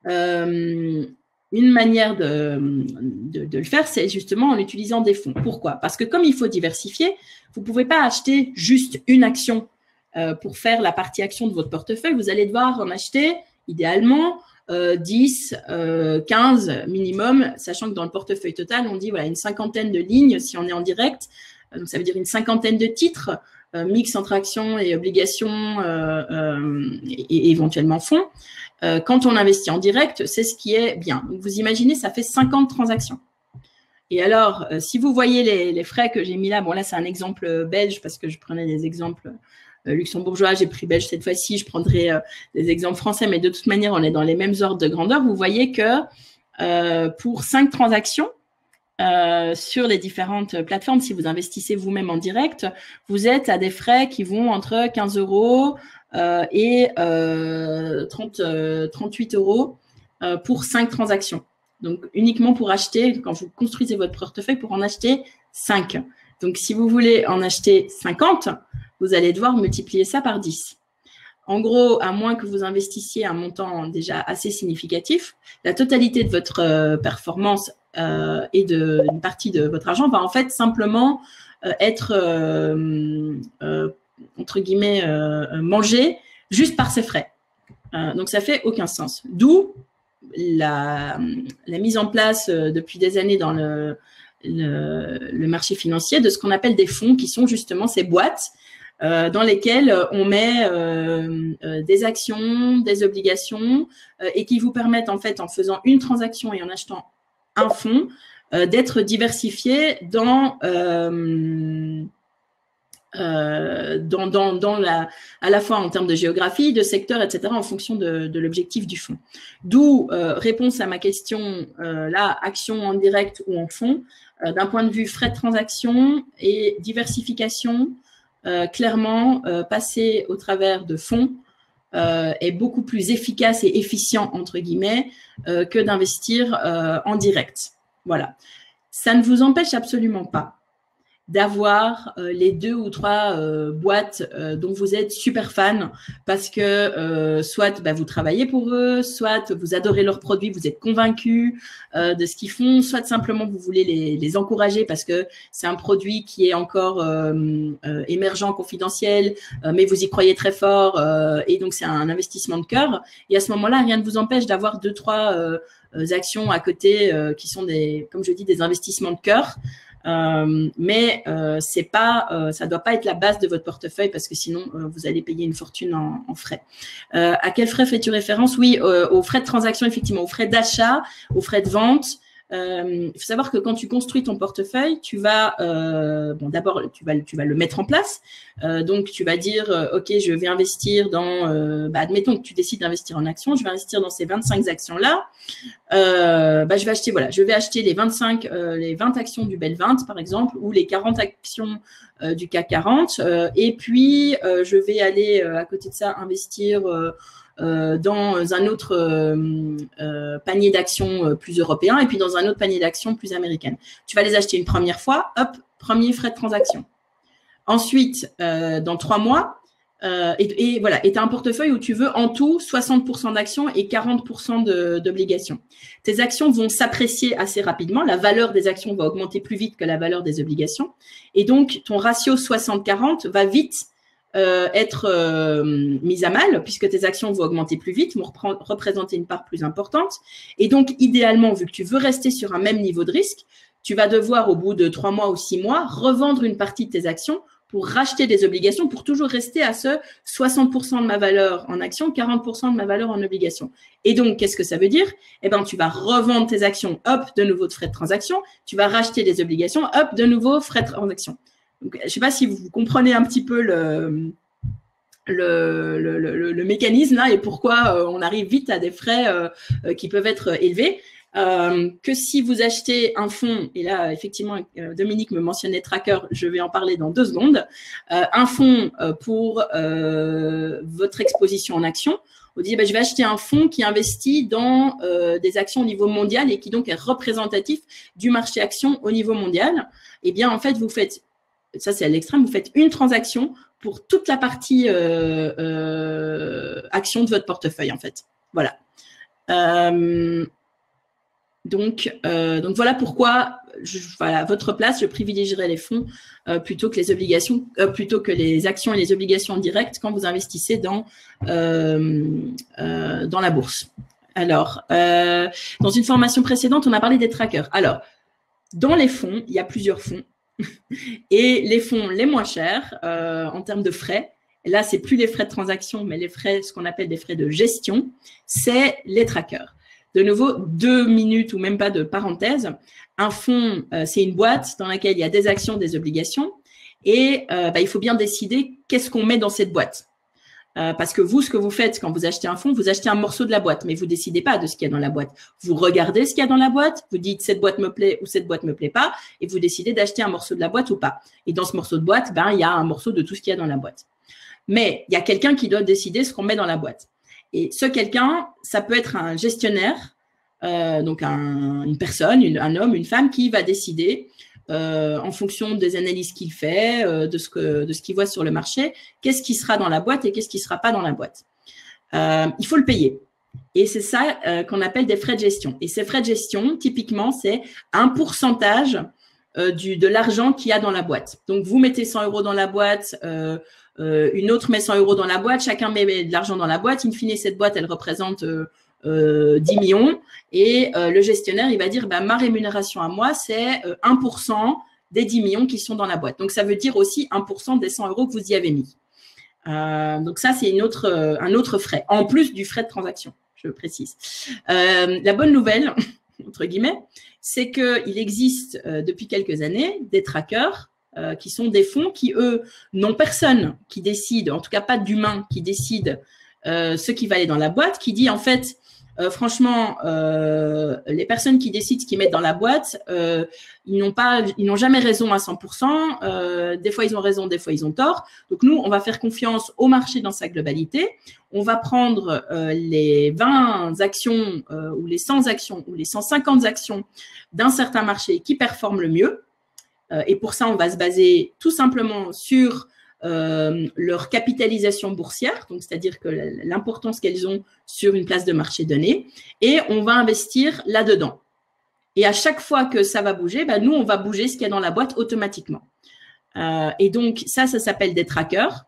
Speaker 1: Euh, une manière de, de, de le faire, c'est justement en utilisant des fonds. Pourquoi? Parce que comme il faut diversifier, vous ne pouvez pas acheter juste une action Euh, pour faire la partie action de votre portefeuille, vous allez devoir en acheter idéalement euh, dix, euh, quinze minimum, sachant que dans le portefeuille total, on dit voilà une cinquantaine de lignes si on est en direct. Euh, donc ça veut dire une cinquantaine de titres, euh, mix entre actions et obligations euh, euh, et, et éventuellement fonds. Euh, quand on investit en direct, c'est ce qui est bien. Donc vous imaginez, ça fait cinquante transactions. Et alors, euh, si vous voyez les, les frais que j'ai mis là, bon là c'est un exemple belge parce que je prenais des exemples luxembourgeois, j'ai pris belge cette fois-ci, je prendrai euh, des exemples français, mais de toute manière, on est dans les mêmes ordres de grandeur. Vous voyez que euh, pour cinq transactions euh, sur les différentes plateformes, si vous investissez vous-même en direct, vous êtes à des frais qui vont entre quinze euros euh, et euh, trente, euh, trente-huit euros euh, pour cinq transactions. Donc, uniquement pour acheter, quand vous construisez votre portefeuille, pour en acheter cinq. Donc, si vous voulez en acheter cinquante, vous allez devoir multiplier ça par dix. En gros, à moins que vous investissiez un montant déjà assez significatif, la totalité de votre euh, performance euh, et de, une partie de votre argent va en fait simplement euh, être, euh, euh, entre guillemets, euh, mangée juste par ces frais. Euh, donc, ça fait aucun sens. D'où la, la mise en place euh, depuis des années dans le, le, le marché financier de ce qu'on appelle des fonds qui sont justement ces boîtes Euh, dans lesquelles on met euh, euh, des actions, des obligations euh, et qui vous permettent en fait en faisant une transaction et en achetant un fonds euh, d'être diversifié dans, euh, euh, dans, dans, dans la, à la fois en termes de géographie, de secteur, et cetera en fonction de, de l'objectif du fonds. D'où euh, réponse à ma question euh, là, action en direct ou en fonds, euh, d'un point de vue frais de transaction et diversification. Euh, clairement, euh, passer au travers de fonds euh, est beaucoup plus efficace et efficient, entre guillemets, euh, que d'investir euh, en direct. Voilà. Ça ne vous empêche absolument pas d'avoir euh, les deux ou trois euh, boîtes euh, dont vous êtes super fan parce que euh, soit bah, vous travaillez pour eux, soit vous adorez leurs produits, vous êtes convaincu euh, de ce qu'ils font, soit simplement vous voulez les, les encourager parce que c'est un produit qui est encore euh, euh, émergent, confidentiel, euh, mais vous y croyez très fort euh, et donc c'est un investissement de cœur. Et à ce moment-là, rien ne vous empêche d'avoir deux, trois euh, actions à côté euh, qui sont des, comme je dis, des investissements de cœur. Euh, mais euh, c'est pas, euh, ça doit pas être la base de votre portefeuille parce que sinon euh, vous allez payer une fortune en, en frais. Euh, à quels frais fais-tu référence? Oui, euh, aux frais de transaction effectivement, aux frais d'achat, aux frais de vente. Euh, il faut savoir que quand tu construis ton portefeuille, tu vas, euh, bon, d'abord, tu vas, tu vas le mettre en place. Euh, donc, tu vas dire, euh, OK, je vais investir dans, euh, bah, admettons que tu décides d'investir en actions, je vais investir dans ces vingt-cinq actions-là. Euh, bah, je vais acheter, voilà, je vais acheter les vingt-cinq, euh, les vingt actions du Bel vingt, par exemple, ou les quarante actions euh, du C A C quarante. Euh, et puis, euh, je vais aller, euh, à côté de ça, investir euh, Euh, dans un autre euh, euh, panier d'actions euh, plus européen et puis dans un autre panier d'actions plus américaine. Tu vas les acheter une première fois, hop, premier frais de transaction. Ensuite, euh, dans trois mois, euh, et, et voilà, et tu as un portefeuille où tu veux en tout soixante pour cent d'actions et quarante pour cent d'obligations. Tes actions vont s'apprécier assez rapidement, la valeur des actions va augmenter plus vite que la valeur des obligations, et donc ton ratio soixante quarante va vite Euh, être euh, mise à mal puisque tes actions vont augmenter plus vite, vont représenter une part plus importante. Et donc, idéalement, vu que tu veux rester sur un même niveau de risque, tu vas devoir, au bout de trois mois ou six mois, revendre une partie de tes actions pour racheter des obligations, pour toujours rester à ce soixante pour cent de ma valeur en actions, quarante pour cent de ma valeur en obligations. Et donc, qu'est-ce que ça veut dire? Eh ben, tu vas revendre tes actions, hop, de nouveau de frais de transaction. Tu vas racheter des obligations, hop, de nouveau frais de transaction. Donc, je ne sais pas si vous comprenez un petit peu le, le, le, le, le mécanisme là et pourquoi euh, on arrive vite à des frais euh, euh, qui peuvent être élevés. Euh, que si vous achetez un fonds, et là, effectivement, euh, Dominique me mentionnait Tracker, je vais en parler dans deux secondes, euh, un fonds euh, pour euh, votre exposition en actions. Vous dites, bah, je vais acheter un fonds qui investit dans euh, des actions au niveau mondial et qui donc est représentatif du marché actions au niveau mondial. Eh bien, en fait, vous faites ça c'est à l'extrême, vous faites une transaction pour toute la partie euh, euh, action de votre portefeuille, en fait. Voilà. Euh, donc, euh, donc, voilà pourquoi, je, voilà, à votre place, je privilégierais les fonds euh, plutôt que les obligations, euh, plutôt que les actions et les obligations en direct quand vous investissez dans, euh, euh, dans la bourse. Alors, euh, dans une formation précédente, on a parlé des trackers. Alors, dans les fonds, il y a plusieurs fonds. Et les fonds les moins chers euh, en termes de frais, là, c'est plus les frais de transaction, mais les frais, ce qu'on appelle des frais de gestion, c'est les trackers. De nouveau, deux minutes ou même pas de parenthèse. Un fonds, euh, c'est une boîte dans laquelle il y a des actions, des obligations, et euh, bah, il faut bien décider qu'est-ce qu'on met dans cette boîte. Euh, parce que vous, ce que vous faites quand vous achetez un fonds, vous achetez un morceau de la boîte, mais vous ne décidez pas de ce qu'il y a dans la boîte. Vous regardez ce qu'il y a dans la boîte, vous dites cette boîte me plaît ou cette boîte me plaît pas, et vous décidez d'acheter un morceau de la boîte ou pas. Et dans ce morceau de boîte, ben, il y a un morceau de tout ce qu'il y a dans la boîte. Mais il y a quelqu'un qui doit décider ce qu'on met dans la boîte. Et ce quelqu'un, ça peut être un gestionnaire, euh, donc un, une personne, une, un homme, une femme qui va décider Euh, en fonction des analyses qu'il fait, euh, de ce que, de ce qu'il voit sur le marché, qu'est-ce qui sera dans la boîte et qu'est-ce qui ne sera pas dans la boîte. Euh, il faut le payer. Et c'est ça euh, qu'on appelle des frais de gestion. Et ces frais de gestion, typiquement, c'est un pourcentage euh, du, de l'argent qu'il y a dans la boîte. Donc, vous mettez cent euros dans la boîte, euh, euh, une autre met cent euros dans la boîte, chacun met de l'argent dans la boîte. In fine, cette boîte, elle représente euh, Euh, dix millions et euh, le gestionnaire, il va dire bah, ma rémunération à moi, c'est euh, un pour cent des dix millions qui sont dans la boîte. Donc, ça veut dire aussi un pour cent des cent euros que vous y avez mis. Euh, donc, ça, c'est une autre, euh, un autre frais, en plus du frais de transaction, je précise. Euh, la bonne nouvelle, entre guillemets, c'est qu'il existe euh, depuis quelques années des trackers euh, qui sont des fonds qui, eux, n'ont personne qui décide, en tout cas pas d'humain qui décide euh, ce qui va aller dans la boîte, qui dit en fait Euh, franchement, euh, les personnes qui décident ce qu'ils mettent dans la boîte, euh, ils n'ont pas, ils n'ont jamais raison à cent pour cent. Euh, des fois, ils ont raison, des fois, ils ont tort. Donc, nous, on va faire confiance au marché dans sa globalité. On va prendre euh, les vingt actions euh, ou les cent actions ou les cent cinquante actions d'un certain marché qui performent le mieux. Euh, et pour ça, on va se baser tout simplement sur euh, leur capitalisation boursière, donc c'est-à-dire que l'importance qu'elles ont sur une place de marché donnée, et on va investir là-dedans. Et à chaque fois que ça va bouger, ben nous, on va bouger ce qu'il y a dans la boîte automatiquement. Euh, et donc, ça, ça s'appelle des trackers.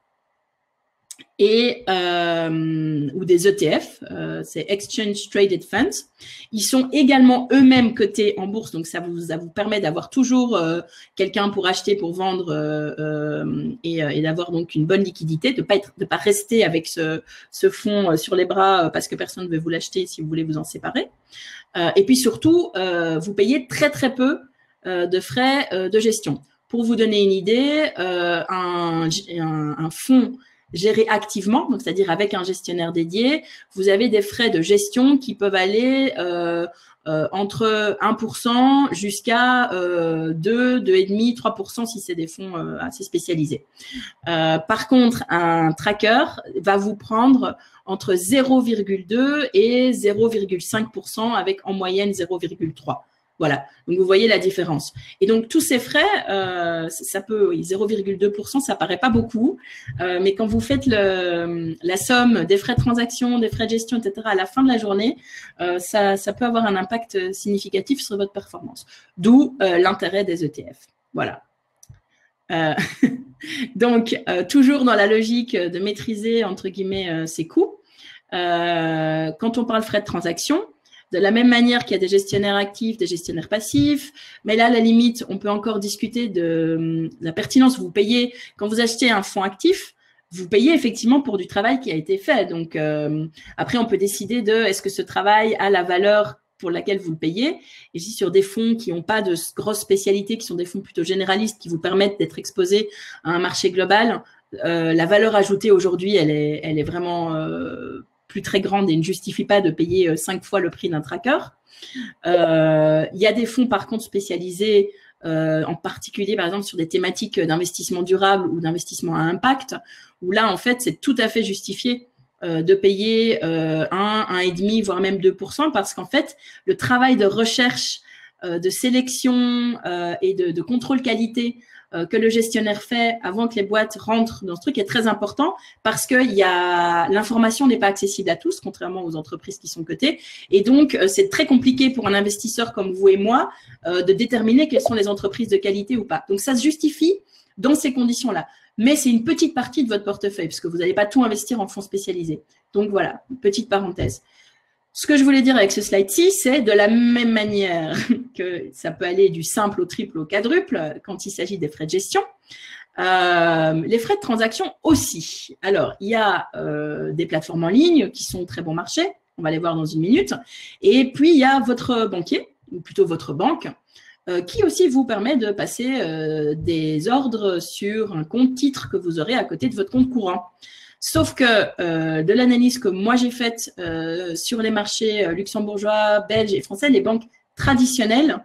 Speaker 1: Et, euh, ou des E T F, euh, c'est Exchange Traded Funds. Ils sont également eux-mêmes cotés en bourse, donc ça vous, ça vous permet d'avoir toujours euh, quelqu'un pour acheter, pour vendre euh, euh, et, et d'avoir donc une bonne liquidité, de ne pas, être, de pas rester avec ce, ce fonds sur les bras parce que personne ne veut vous l'acheter si vous voulez vous en séparer. Euh, et puis surtout, euh, vous payez très très peu euh, de frais euh, de gestion. Pour vous donner une idée, euh, un, un, un fonds géré activement, donc c'est-à-dire avec un gestionnaire dédié, vous avez des frais de gestion qui peuvent aller euh, euh, entre un pour cent jusqu'à euh, deux, deux virgule cinq, trois pour cent si c'est des fonds euh, assez spécialisés. Euh, par contre, un tracker va vous prendre entre zéro virgule deux et zéro virgule cinq pour cent avec en moyenne zéro virgule trois. Voilà, donc vous voyez la différence. Et donc, tous ces frais, euh, ça peut, oui, zéro virgule deux pour cent, ça paraît pas beaucoup, euh, mais quand vous faites le, la somme des frais de transaction, des frais de gestion, et cetera, à la fin de la journée, euh, ça, ça peut avoir un impact significatif sur votre performance. D'où euh, l'intérêt des E T F. Voilà. Euh, donc, euh, toujours dans la logique de maîtriser, entre guillemets, euh, ses coûts, euh, quand on parle frais de transaction, de la même manière qu'il y a des gestionnaires actifs, des gestionnaires passifs, mais là, à la limite, on peut encore discuter de la pertinence. Vous payez, quand vous achetez un fonds actif, vous payez effectivement pour du travail qui a été fait. Donc, euh, après, on peut décider de est-ce que ce travail a la valeur pour laquelle vous le payez. Et si sur des fonds qui n'ont pas de grosses spécialités, qui sont des fonds plutôt généralistes, qui vous permettent d'être exposés à un marché global, euh, la valeur ajoutée aujourd'hui, elle est, elle est vraiment euh, plus très grande et ne justifie pas de payer cinq fois le prix d'un tracker. Euh, il y a des fonds, par contre, spécialisés, euh, en particulier, par exemple, sur des thématiques d'investissement durable ou d'investissement à impact, où là, en fait, c'est tout à fait justifié euh, de payer euh, un, un virgule cinq, voire même deux pour cent, parce qu'en fait, le travail de recherche, euh, de sélection euh, et de, de contrôle qualité que le gestionnaire fait avant que les boîtes rentrent dans ce truc est très important parce que il y a l'information n'est pas accessible à tous, contrairement aux entreprises qui sont cotées. Et donc, c'est très compliqué pour un investisseur comme vous et moi euh, de déterminer quelles sont les entreprises de qualité ou pas. Donc, ça se justifie dans ces conditions-là. Mais c'est une petite partie de votre portefeuille parce que vous n'allez pas tout investir en fonds spécialisés. Donc, voilà, une petite parenthèse. Ce que je voulais dire avec ce slide-ci, c'est de la même manière que ça peut aller du simple au triple au quadruple quand il s'agit des frais de gestion, euh, les frais de transaction aussi. Alors, il y a euh, des plateformes en ligne qui sont très bon marché, on va les voir dans une minute, et puis il y a votre banquier, ou plutôt votre banque, euh, qui aussi vous permet de passer euh, des ordres sur un compte titre que vous aurez à côté de votre compte courant. Sauf que euh, de l'analyse que moi j'ai faite euh, sur les marchés luxembourgeois, belges et français, les banques traditionnelles,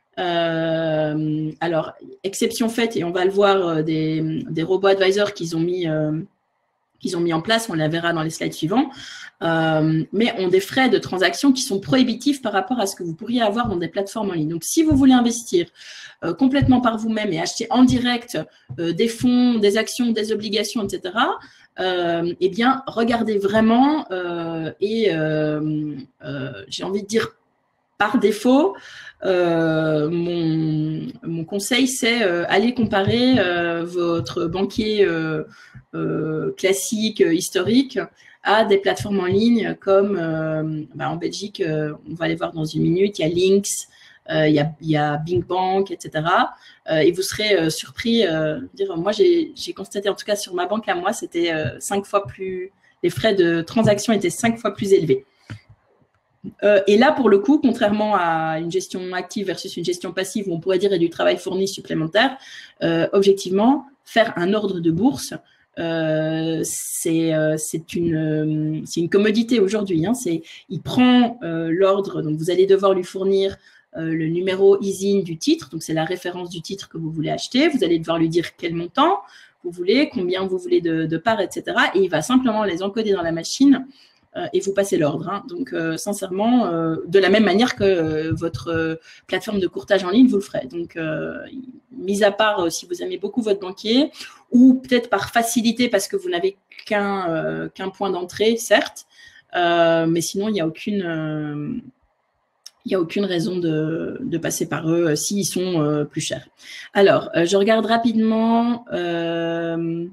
Speaker 1: euh, alors exception faite, et on va le voir, des, des robots advisors qu'ils ont mis, euh, qu'ils ont mis en place, on la verra dans les slides suivants, euh, mais ont des frais de transaction qui sont prohibitifs par rapport à ce que vous pourriez avoir dans des plateformes en ligne. Donc, si vous voulez investir euh, complètement par vous-même et acheter en direct euh, des fonds, des actions, des obligations, et cetera, Euh, eh bien, regardez vraiment euh, et euh, euh, j'ai envie de dire par défaut, euh, mon, mon conseil, c'est euh, aller comparer euh, votre banquier euh, euh, classique, euh, historique, à des plateformes en ligne comme euh, bah, en Belgique, euh, on va aller voir dans une minute, il y a Lynx, euh, il, y a, il y a Bing Bank, et cetera. Euh, et vous serez euh, surpris. Euh, dire, moi, j'ai constaté, en tout cas sur ma banque à moi, c'était euh, cinq fois plus, les frais de transaction étaient cinq fois plus élevés. Euh, et là, pour le coup, contrairement à une gestion active versus une gestion passive, où on pourrait dire il y a du travail fourni supplémentaire, euh, objectivement, faire un ordre de bourse, euh, c'est euh, une, euh, une commodité aujourd'hui. Hein, il prend euh, l'ordre, donc vous allez devoir lui fournir euh, le numéro I S I N du titre, donc c'est la référence du titre que vous voulez acheter. Vous allez devoir lui dire quel montant vous voulez, combien vous voulez de, de parts, et cetera. Et il va simplement les encoder dans la machine euh, et vous passer l'ordre. Hein. Donc, euh, sincèrement, euh, de la même manière que euh, votre euh, plateforme de courtage en ligne, vous le ferez. Donc, euh, mis à part euh, si vous aimez beaucoup votre banquier, ou peut-être par facilité parce que vous n'avez qu'un euh, qu'un point d'entrée, certes, euh, mais sinon, il n'y a aucune... Euh, il n'y a aucune raison de, de passer par eux euh, s'ils sont euh, plus chers. Alors, euh, je regarde rapidement. Euh,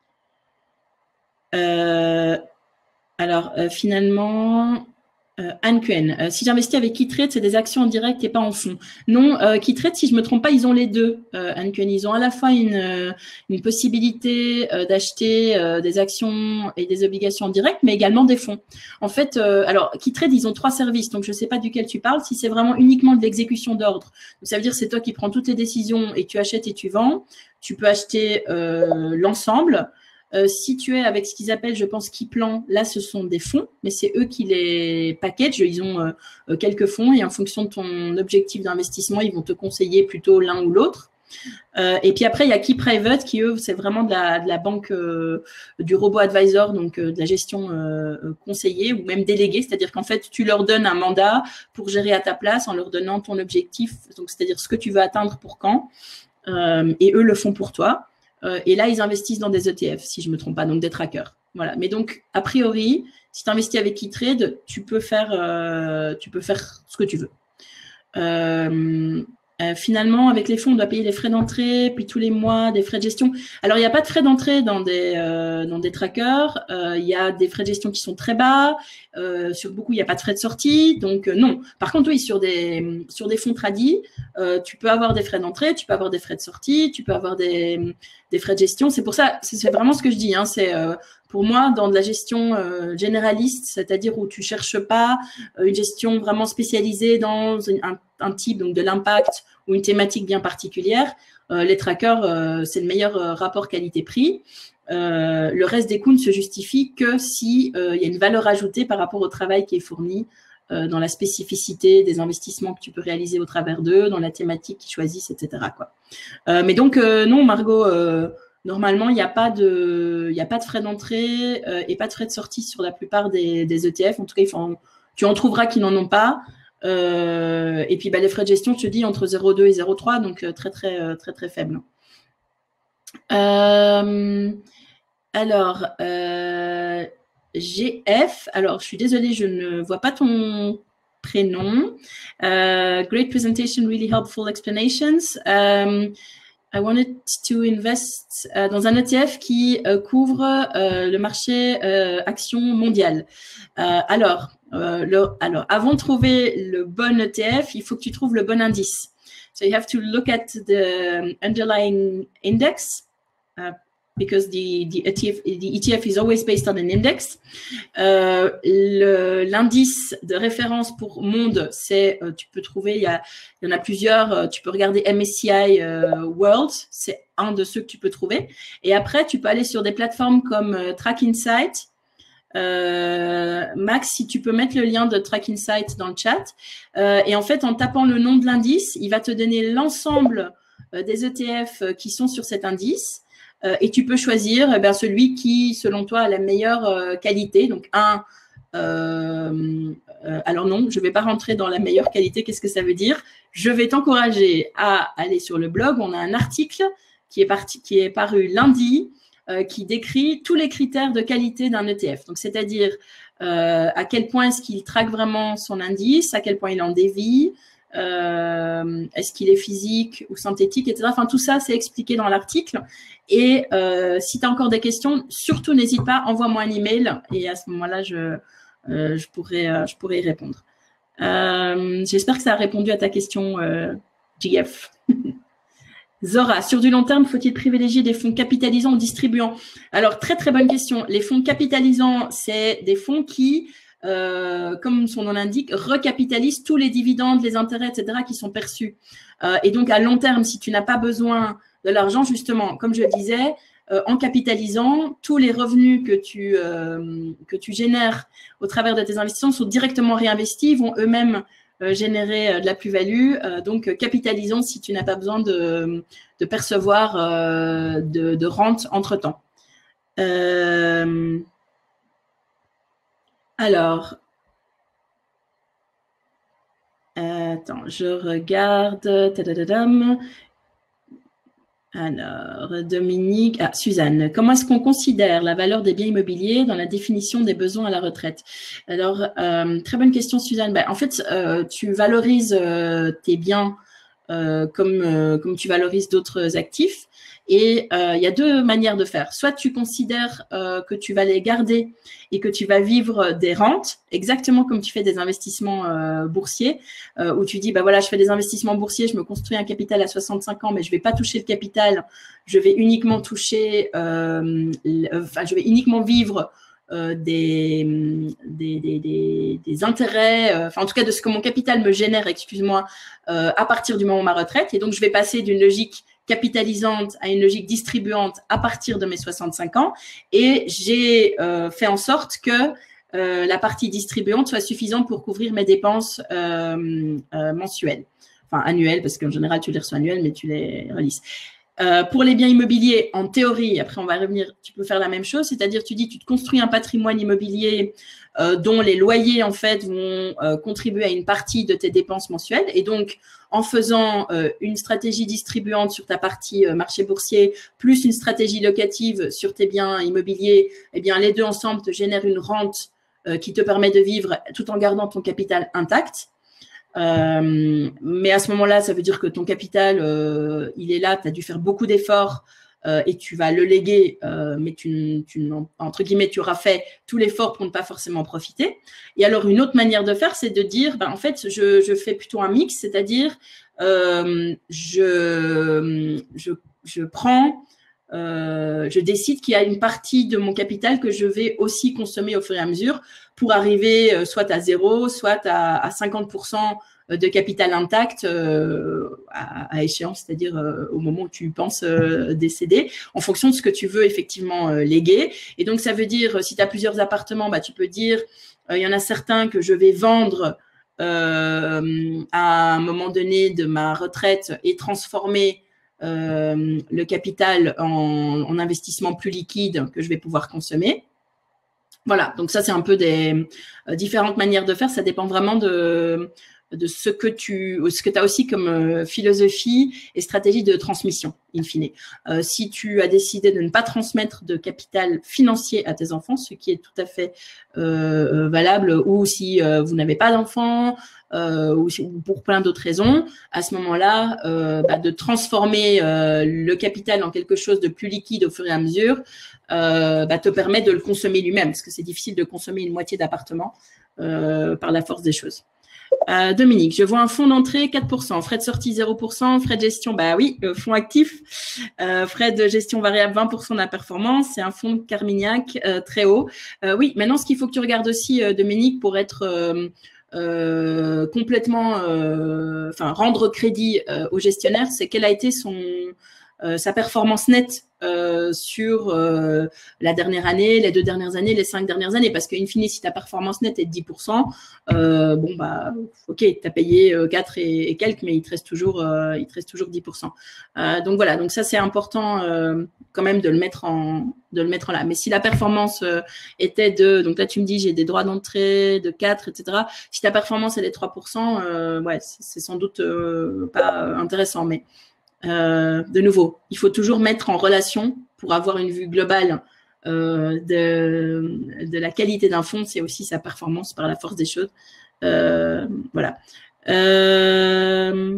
Speaker 1: euh, alors, euh, finalement, euh, Anne Quen, euh, si j'investis avec KeyTrade, c'est des actions en direct et pas en fonds. Non, euh, KeyTrade, si je ne me trompe pas, ils ont les deux, euh, Anne Quen. Ils ont à la fois une, euh, une possibilité euh, d'acheter euh, des actions et des obligations en direct, mais également des fonds. En fait, euh, alors, KeyTrade, ils ont trois services, donc je ne sais pas duquel tu parles. Si c'est vraiment uniquement de l'exécution d'ordre, ça veut dire que c'est toi qui prends toutes les décisions et tu achètes et tu vends, tu peux acheter euh, l'ensemble. Euh, si tu es avec ce qu'ils appellent, je pense, Keyplan, là, ce sont des fonds, mais c'est eux qui les packagent. Ils ont euh, quelques fonds et en fonction de ton objectif d'investissement, ils vont te conseiller plutôt l'un ou l'autre. Euh, et puis après, il y a Key Private qui, eux, c'est vraiment de la, de la banque euh, du robot advisor, donc euh, de la gestion euh, conseillée ou même déléguée. C'est-à-dire qu'en fait, tu leur donnes un mandat pour gérer à ta place en leur donnant ton objectif, donc c'est-à-dire ce que tu veux atteindre pour quand, euh, et eux le font pour toi. Euh, et là, ils investissent dans des E T F, si je ne me trompe pas, donc des trackers. Voilà. Mais donc, a priori, si tu investis avec KeyTrade, tu peux faire, euh, tu peux faire ce que tu veux. Euh, euh, finalement, avec les fonds, on doit payer les frais d'entrée, puis tous les mois, des frais de gestion. Alors, il n'y a pas de frais d'entrée dans des, euh, dans des trackers. Euh, il y a des frais de gestion qui sont très bas. Euh, sur beaucoup, il n'y a pas de frais de sortie. Donc, euh, non. Par contre, oui, sur des, sur des fonds tradis, euh, tu peux avoir des frais d'entrée, tu peux avoir des frais de sortie, tu peux avoir des, des frais de gestion. C'est pour ça, c'est vraiment ce que je dis. Hein, c'est euh, pour moi, dans de la gestion euh, généraliste, c'est-à-dire où tu ne cherches pas euh, une gestion vraiment spécialisée dans une, un, un type, donc de l'impact ou une thématique bien particulière, euh, les trackers, euh, c'est le meilleur euh, rapport qualité-prix. Euh, le reste des coûts ne se justifie que si euh, il y a une valeur ajoutée par rapport au travail qui est fourni euh, dans la spécificité des investissements que tu peux réaliser au travers d'eux, dans la thématique qu'ils choisissent, et cetera, quoi. Euh, mais donc, euh, non, Margot, euh, normalement, il n'y a pas de, il n'y a pas de frais d'entrée euh, et pas de frais de sortie sur la plupart des, des E T F. En tout cas, il faut en, tu en trouveras qui n'en ont pas. Euh, et puis, bah, les frais de gestion, je te dis, entre zéro virgule deux et zéro virgule trois, donc euh, très, très, très, très, très faible. Euh, alors, euh, G F, alors je suis désolée, je ne vois pas ton prénom. Uh, great presentation, really helpful explanations. Um, I wanted to invest uh, dans un E T F qui uh, couvre uh, le marché uh, action mondial. Uh, alors, uh, le, alors, avant de trouver le bon E T F, il faut que tu trouves le bon indice. So you have to look at the underlying index uh, because the, the, E T F, the E T F is always based on an index. Euh, L'indice de référence pour monde, c'est, euh, tu peux trouver, il y, a, il y en a plusieurs, euh, tu peux regarder M S C I euh, World, c'est un de ceux que tu peux trouver. Et après, tu peux aller sur des plateformes comme euh, TrackInsight. Euh, Max, si tu peux mettre le lien de TrackInsight dans le chat. Euh, et en fait, en tapant le nom de l'indice, il va te donner l'ensemble euh, des E T F qui sont sur cet indice. Euh, et tu peux choisir eh bien, celui qui, selon toi, a la meilleure euh, qualité. Donc, un, euh, euh, alors non, je ne vais pas rentrer dans la meilleure qualité. Qu'est-ce que ça veut dire? Je vais t'encourager à aller sur le blog. On a un article qui est, parti, qui est paru lundi, Euh, qui décrit tous les critères de qualité d'un E T F. Donc, c'est-à-dire euh, à quel point est-ce qu'il traque vraiment son indice, à quel point il en dévie, euh, est-ce qu'il est physique ou synthétique, et cetera. Enfin, tout ça, c'est expliqué dans l'article. Et euh, si tu as encore des questions, surtout n'hésite pas, envoie-moi un email et à ce moment-là, je, euh, je, pourrais, euh, je pourrais y répondre. Euh, J'espère que ça a répondu à ta question, euh, G F. Zora, sur du long terme, faut-il privilégier des fonds capitalisants ou distribuants? Alors, très, très bonne question. Les fonds capitalisants, c'est des fonds qui, euh, comme son nom l'indique, recapitalisent tous les dividendes, les intérêts, et cetera qui sont perçus. Euh, et donc, à long terme, si tu n'as pas besoin de l'argent, justement, comme je le disais, euh, en capitalisant, tous les revenus que tu, euh, que tu génères au travers de tes investissements sont directement réinvestis, vont eux-mêmes euh, générer euh, de la plus-value. Euh, donc, euh, capitalisons si tu n'as pas besoin de, de percevoir euh, de, de rente entre-temps. Euh, alors, attends, je regarde. Tadadadam. Alors, Dominique, ah, Suzanne, comment est-ce qu'on considère la valeur des biens immobiliers dans la définition des besoins à la retraite? Alors, euh, très bonne question, Suzanne. Ben, en fait, euh, tu valorises euh, tes biens euh, comme, euh, comme tu valorises d'autres actifs. Et il euh, y a deux manières de faire. Soit tu considères euh, que tu vas les garder et que tu vas vivre des rentes, exactement comme tu fais des investissements euh, boursiers, euh, où tu dis, bah voilà, je fais des investissements boursiers, je me construis un capital à soixante-cinq ans, mais je vais pas toucher le capital, je vais uniquement toucher, euh, enfin, je vais uniquement vivre euh, des, des, des, des, des intérêts, euh, enfin en tout cas de ce que mon capital me génère, excuse-moi, euh, à partir du moment de ma retraite. Et donc, je vais passer d'une logique capitalisante à une logique distribuante à partir de mes soixante-cinq ans. Et j'ai euh, fait en sorte que euh, la partie distribuante soit suffisante pour couvrir mes dépenses euh, euh, mensuelles. Enfin, annuelles, parce qu'en général, tu les reçois annuelles, mais tu les relisses. Euh, pour les biens immobiliers, en théorie, après on va revenir, tu peux faire la même chose, c'est-à-dire tu dis tu te construis un patrimoine immobilier euh, dont les loyers en fait vont euh, contribuer à une partie de tes dépenses mensuelles, et donc en faisant euh, une stratégie distribuante sur ta partie euh, marché boursier plus une stratégie locative sur tes biens immobiliers, eh bien les deux ensemble te génèrent une rente euh, qui te permet de vivre tout en gardant ton capital intact. Euh, mais à ce moment-là, ça veut dire que ton capital, euh, il est là, tu as dû faire beaucoup d'efforts euh, et tu vas le léguer, euh, mais tu, tu, entre guillemets, tu auras fait tout l'effort pour ne pas forcément profiter. Et alors, une autre manière de faire, c'est de dire, ben, en fait, je, je fais plutôt un mix, c'est-à-dire, euh, je, je, je prends, euh, je décide qu'il y a une partie de mon capital que je vais aussi consommer au fur et à mesure pour arriver euh, soit à zéro, soit à, à cinquante pour cent de capital intact euh, à, à échéance, c'est-à-dire euh, au moment où tu penses euh, décéder, en fonction de ce que tu veux effectivement euh, léguer. Et donc, ça veut dire, si tu as plusieurs appartements, bah, tu peux dire, il euh, y en a certains que je vais vendre euh, à un moment donné de ma retraite et transformer euh, le capital en, en investissement plus liquide que je vais pouvoir consommer. Voilà, donc ça, c'est un peu des euh, différentes manières de faire. Ça dépend vraiment de, de ce que tu ce que tu as aussi comme euh, philosophie et stratégie de transmission, in fine. Euh, si tu as décidé de ne pas transmettre de capital financier à tes enfants, ce qui est tout à fait euh, valable, ou si euh, vous n'avez pas d'enfants, euh, ou, ou pour plein d'autres raisons, à ce moment-là, euh, bah, de transformer euh, le capital en quelque chose de plus liquide au fur et à mesure, Euh, bah, te permet de le consommer lui-même, parce que c'est difficile de consommer une moitié d'appartement euh, par la force des choses. Euh, Dominique, je vois un fonds d'entrée quatre pour cent, frais de sortie zéro pour cent, frais de gestion, bah oui, euh, fonds actif, euh, frais de gestion variable vingt pour cent de la performance, c'est un fonds Carmignac euh, très haut. Euh, oui, maintenant ce qu'il faut que tu regardes aussi, euh, Dominique, pour être euh, euh, complètement, euh, enfin rendre crédit euh, au gestionnaire, c'est quelle a été son euh, sa performance nette euh, sur euh, la dernière année, les deux dernières années, les cinq dernières années. Parce qu'in fine, si ta performance nette est de dix pour cent, euh, bon, bah, ok, tu as payé euh, quatre et, et quelques, mais il te reste toujours, euh, il te reste toujours dix pour cent. Euh, donc voilà, donc ça, c'est important euh, quand même de le mettre en, de le mettre en là. Mais si la performance euh, était de, donc là, tu me dis, j'ai des droits d'entrée de quatre, et cetera. Si ta performance, elle est trois pour cent, euh, ouais, c'est sans doute euh, pas intéressant, mais Euh, de nouveau, il faut toujours mettre en relation pour avoir une vue globale euh, de, de la qualité d'un fonds, c'est aussi sa performance par la force des choses. Euh, voilà. Euh,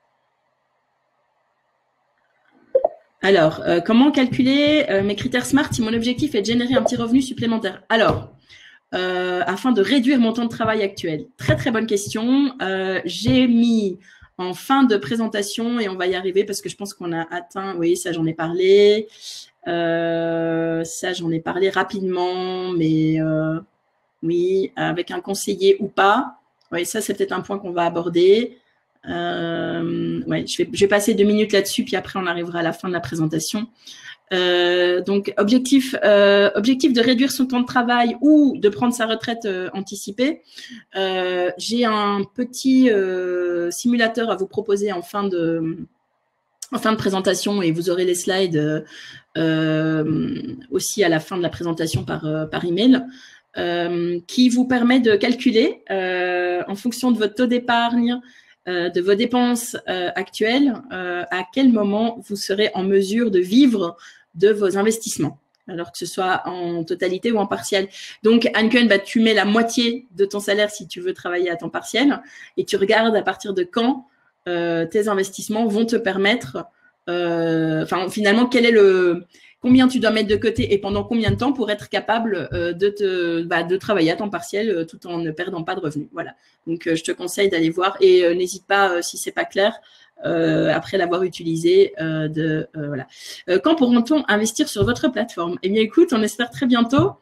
Speaker 1: alors, euh, comment calculer euh, mes critères SMART si mon objectif est de générer un petit revenu supplémentaire? Alors, euh, afin de réduire mon temps de travail actuel. Très, très bonne question. Euh, j'ai mis en fin de présentation, et on va y arriver parce que je pense qu'on a atteint, oui, ça j'en ai parlé, euh, ça j'en ai parlé rapidement, mais euh, oui, avec un conseiller ou pas, oui, ça c'est peut-être un point qu'on va aborder. Euh, ouais, je vais, je vais passer deux minutes là-dessus, puis après on arrivera à la fin de la présentation. Euh, donc, objectif, euh, objectif de réduire son temps de travail ou de prendre sa retraite euh, anticipée. Euh, J'ai un petit euh, simulateur à vous proposer en fin de, en fin de présentation et vous aurez les slides euh, aussi à la fin de la présentation par, euh, par email. Euh, qui vous permet de calculer euh, en fonction de votre taux d'épargne, euh, de vos dépenses euh, actuelles, euh, à quel moment vous serez en mesure de vivre de vos investissements, alors que ce soit en totalité ou en partiel. Donc, Anken, bah, tu mets la moitié de ton salaire si tu veux travailler à temps partiel et tu regardes à partir de quand euh, tes investissements vont te permettre, euh, enfin, finalement, quel est le... combien tu dois mettre de côté et pendant combien de temps pour être capable euh, de, te, bah, de travailler à temps partiel euh, tout en ne perdant pas de revenus. Voilà. Donc, euh, je te conseille d'aller voir et euh, n'hésite pas, euh, si ce n'est pas clair, euh, après l'avoir utilisé, euh, de, euh, voilà. Euh, quand pourra-t-on investir sur votre plateforme? Eh bien, écoute, on espère très bientôt.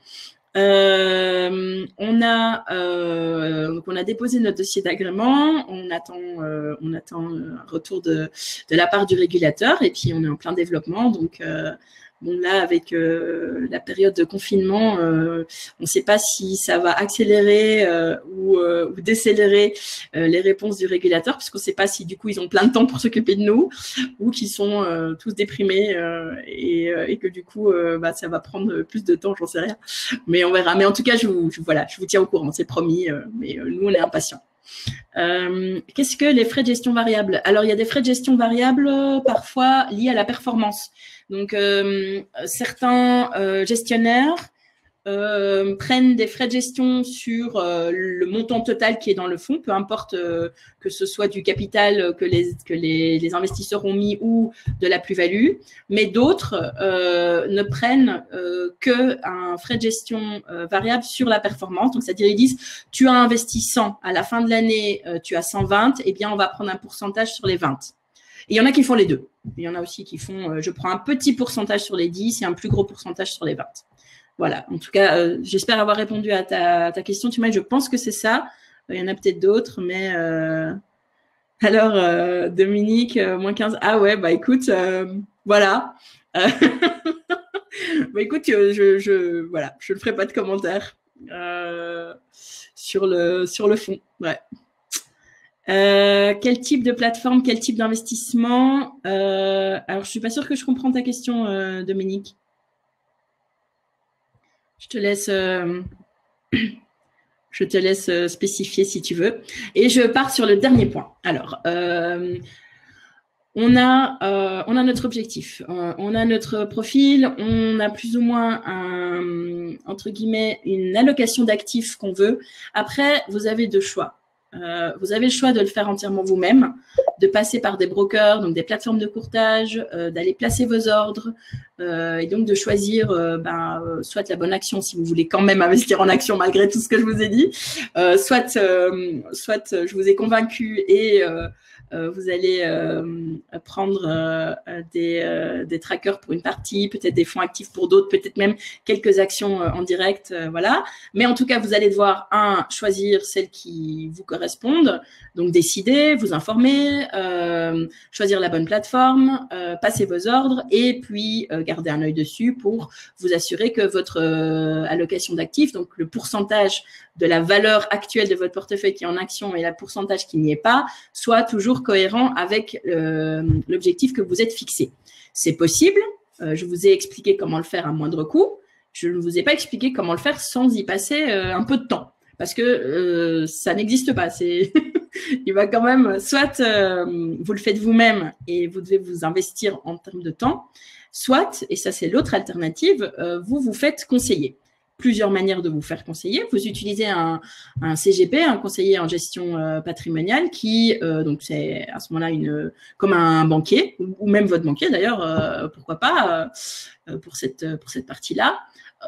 Speaker 1: Euh, on a euh, donc on a déposé notre dossier d'agrément, on attend euh, on attend un retour de de la part du régulateur et puis on est en plein développement. Donc euh, bon, là avec euh, la période de confinement, euh, on ne sait pas si ça va accélérer euh, ou, euh, ou décélérer euh, les réponses du régulateur, puisqu'on ne sait pas si du coup ils ont plein de temps pour s'occuper de nous ou qu'ils sont euh, tous déprimés euh, et, euh, et que du coup euh, bah, ça va prendre plus de temps, j'en sais rien. Mais on verra. Mais en tout cas, je vous, je, voilà, je vous tiens au courant, c'est promis. Euh, mais euh, nous, on est impatients. Euh, Qu'est-ce que les frais de gestion variables? Alors, il y a des frais de gestion variables euh, parfois liés à la performance. Donc, euh, certains euh, gestionnaires euh, prennent des frais de gestion sur euh, le montant total qui est dans le fonds, peu importe euh, que ce soit du capital que les, que les, les investisseurs ont mis ou de la plus-value, mais d'autres euh, ne prennent euh, qu'un frais de gestion euh, variable sur la performance. Donc, c'est-à-dire ils disent, tu as investi cent, à la fin de l'année, euh, tu as cent vingt, eh bien, on va prendre un pourcentage sur les vingt. Et il y en a qui font les deux. Il y en a aussi qui font, euh, je prends un petit pourcentage sur les dix et un plus gros pourcentage sur les vingt. Voilà, en tout cas, euh, j'espère avoir répondu à ta, ta question. Tu m'as dit, je pense que c'est ça. Il y en a peut-être d'autres, mais... Euh... Alors, euh, Dominique, euh, moins quinze. Ah ouais, bah écoute, euh, voilà. Euh... bah écoute, je, je, voilà, je ne ferai pas de commentaires euh, sur, le, sur le fond. Ouais. Euh, quel type de plateforme, quel type d'investissement euh, Alors, je ne suis pas sûre que je comprends ta question, euh, Dominique. Je te laisse, euh, je te laisse spécifier si tu veux. Et je pars sur le dernier point. Alors, euh, on a, euh, on a notre objectif, euh, on a notre profil, on a plus ou moins un, entre guillemets, une allocation d'actifs qu'on veut. Après, vous avez deux choix. Euh, vous avez le choix de le faire entièrement vous-même, de passer par des brokers, donc des plateformes de courtage, euh, d'aller placer vos ordres euh, et donc de choisir euh, ben, euh, soit la bonne action si vous voulez quand même investir en action malgré tout ce que je vous ai dit, euh, soit, euh, soit je vous ai convaincu et euh, euh, vous allez euh, prendre euh, des, euh, des trackers pour une partie, peut-être des fonds actifs pour d'autres, peut-être même quelques actions euh, en direct, euh, voilà. Mais en tout cas, vous allez devoir, un, choisir celles qui vous correspondent, donc décider, vous informer, euh, choisir la bonne plateforme, euh, passer vos ordres et puis euh, garder un œil dessus pour vous assurer que votre euh, allocation d'actifs, donc le pourcentage de la valeur actuelle de votre portefeuille qui est en action et le pourcentage qui n'y est pas, soit toujours cohérent avec euh, l'objectif que vous êtes fixé. C'est possible, euh, je vous ai expliqué comment le faire à moindre coût, je ne vous ai pas expliqué comment le faire sans y passer euh, un peu de temps, parce que euh, ça n'existe pas. C'est il va quand même, soit euh, vous le faites vous-même et vous devez vous investir en termes de temps, soit, et ça c'est l'autre alternative, euh, vous vous faites conseiller. Plusieurs manières de vous faire conseiller. Vous utilisez un, un C G P, un conseiller en gestion euh, patrimoniale, qui, euh, donc c'est à ce moment-là une comme un banquier, ou, ou même votre banquier d'ailleurs, euh, pourquoi pas, euh, pour cette, pour cette partie-là.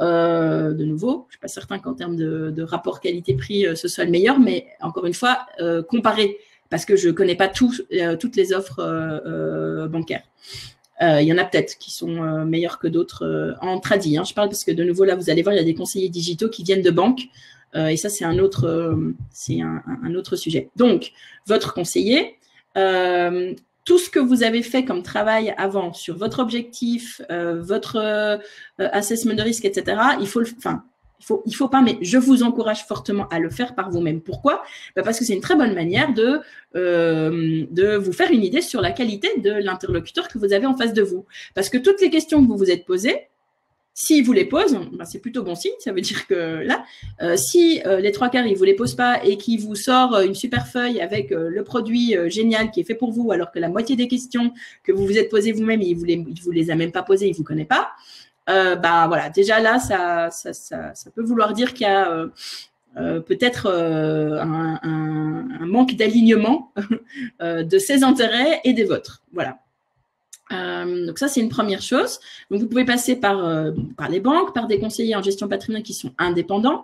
Speaker 1: Euh, de nouveau, je ne suis pas certain qu'en termes de, de rapport qualité-prix, euh, ce soit le meilleur, mais encore une fois, euh, comparer, parce que je ne connais pas tout, euh, toutes les offres euh, euh, bancaires. Euh, il y en a peut-être qui sont euh, meilleurs que d'autres euh, en tradi. Hein, je parle parce que de nouveau, là, vous allez voir, il y a des conseillers digitaux qui viennent de banques. Euh, et ça, c'est un autre, euh, c'est un, un autre sujet. Donc, votre conseiller, euh, tout ce que vous avez fait comme travail avant sur votre objectif, euh, votre euh, assessment de risque, et cetera, il faut le, enfin, il faut, il faut pas, mais je vous encourage fortement à le faire par vous-même. Pourquoi? Ben parce que c'est une très bonne manière de, euh, de vous faire une idée sur la qualité de l'interlocuteur que vous avez en face de vous. Parce que toutes les questions que vous vous êtes posées, s'ils vous les posent, ben c'est plutôt bon signe. Ça veut dire que là, euh, si euh, les trois quarts, ils ne vous les posent pas et qu'ils vous sortent une super feuille avec euh, le produit euh, génial qui est fait pour vous, alors que la moitié des questions que vous vous êtes posées vous-même, ils ne vous, les, ils vous les a même pas posées, ils ne vous connaissent pas, euh, ben voilà, déjà là, ça, ça, ça, ça peut vouloir dire qu'il y a euh, euh, peut-être euh, un, un, un manque d'alignement euh, de ses intérêts et des vôtres. Voilà. Euh, donc ça, c'est une première chose. Donc, vous pouvez passer par, euh, par les banques, par des conseillers en gestion patrimoniale qui sont indépendants.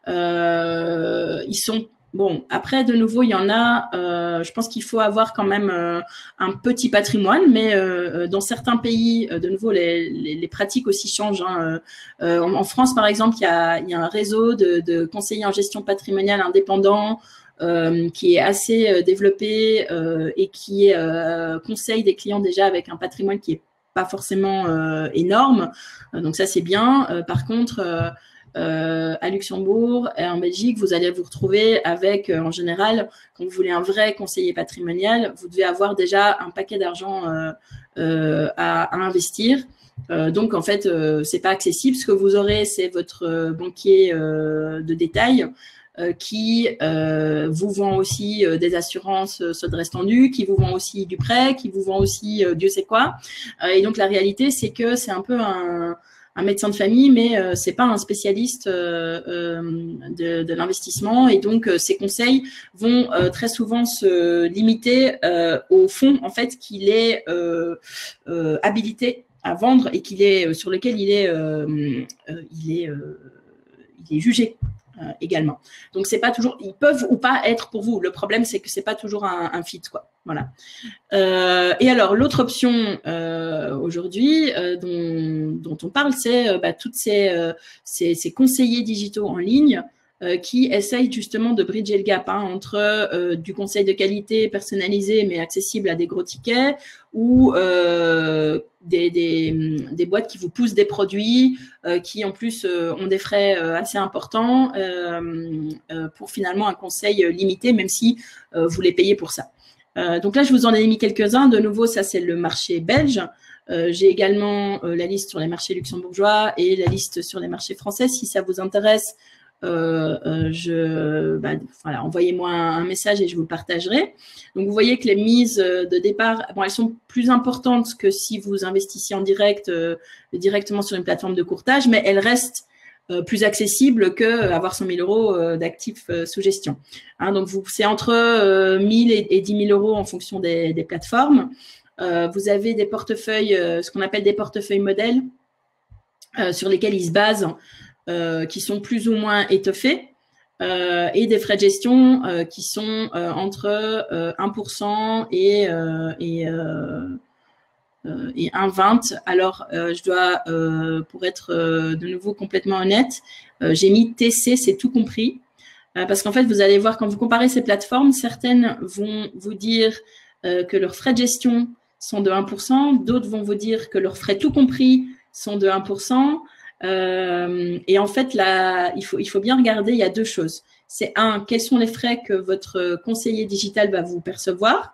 Speaker 1: Euh, ils sont, bon, après, de nouveau, il y en a, euh, je pense qu'il faut avoir quand même euh, un petit patrimoine, mais euh, dans certains pays, de nouveau, les, les, les pratiques aussi changent. Hein. Euh, en, en France, par exemple, il y a, il y a un réseau de, de conseillers en gestion patrimoniale indépendants Euh, qui est assez euh, développé euh, et qui euh, conseille des clients déjà avec un patrimoine qui est pas forcément euh, énorme. Euh, donc ça, c'est bien. Euh, par contre, euh, euh, à Luxembourg et en Belgique, vous allez vous retrouver avec, euh, en général, quand vous voulez un vrai conseiller patrimonial, vous devez avoir déjà un paquet d'argent euh, euh, à, à investir. Euh, donc, en fait, euh, c'est pas accessible. Ce que vous aurez, c'est votre euh, banquier euh, de détail euh, qui euh, vous vend aussi euh, des assurances euh, Sodrez tendu, qui vous vend aussi du prêt, qui vous vend aussi euh, Dieu sait quoi. Euh, et donc, la réalité, c'est que c'est un peu un, un médecin de famille, mais euh, c'est pas un spécialiste euh, euh, de, de l'investissement. Et donc, euh, ses conseils vont euh, très souvent se limiter euh, au fonds, en fait, qu'il est euh, euh, habilité à vendre et qu'il est sur lequel il est, euh, euh, il est, euh, il est jugé euh, également. Donc c'est pas toujours, ils peuvent ou pas être pour vous. Le problème c'est que c'est pas toujours un, un fit quoi. Voilà. Euh, et alors l'autre option euh, aujourd'hui euh, dont, dont on parle, c'est euh, bah, toutes ces, euh, ces, ces conseillers digitaux en ligne euh, qui essayent justement de bridger le gap hein, entre euh, du conseil de qualité personnalisé mais accessible à des gros tickets ou euh, des, des, des boîtes qui vous poussent des produits euh, qui en plus euh, ont des frais euh, assez importants euh, euh, pour finalement un conseil limité même si euh, vous les payez pour ça. Euh, donc là, je vous en ai mis quelques-uns. De nouveau, ça, c'est le marché belge. Euh, j'ai également euh, la liste sur les marchés luxembourgeois et la liste sur les marchés français. Si ça vous intéresse, euh, euh, je, bah, voilà, envoyez-moi un, un message et je vous le partagerai. Donc, vous voyez que les mises de départ, bon, elles sont plus importantes que si vous investissiez en direct, euh, directement sur une plateforme de courtage, mais elles restent Euh, plus accessible qu'avoir cent mille euros euh, d'actifs euh, sous gestion. Hein, donc, c'est entre euh, mille et, et dix mille euros en fonction des, des plateformes. Euh, vous avez des portefeuilles, euh, ce qu'on appelle des portefeuilles modèles, euh, sur lesquels ils se basent, euh, qui sont plus ou moins étoffés, euh, et des frais de gestion euh, qui sont euh, entre euh, un pour cent et, euh, et euh, Euh, et un virgule vingt. Alors, euh, je dois, euh, pour être euh, de nouveau complètement honnête, euh, j'ai mis T C, c'est tout compris. Euh, parce qu'en fait, vous allez voir, quand vous comparez ces plateformes, certaines vont vous dire euh, que leurs frais de gestion sont de un pour cent, d'autres vont vous dire que leurs frais tout compris sont de un pour cent. Euh, et en fait, là, il faut, il faut bien regarder, il y a deux choses. C'est un, quels sont les frais que votre conseiller digital va vous percevoir?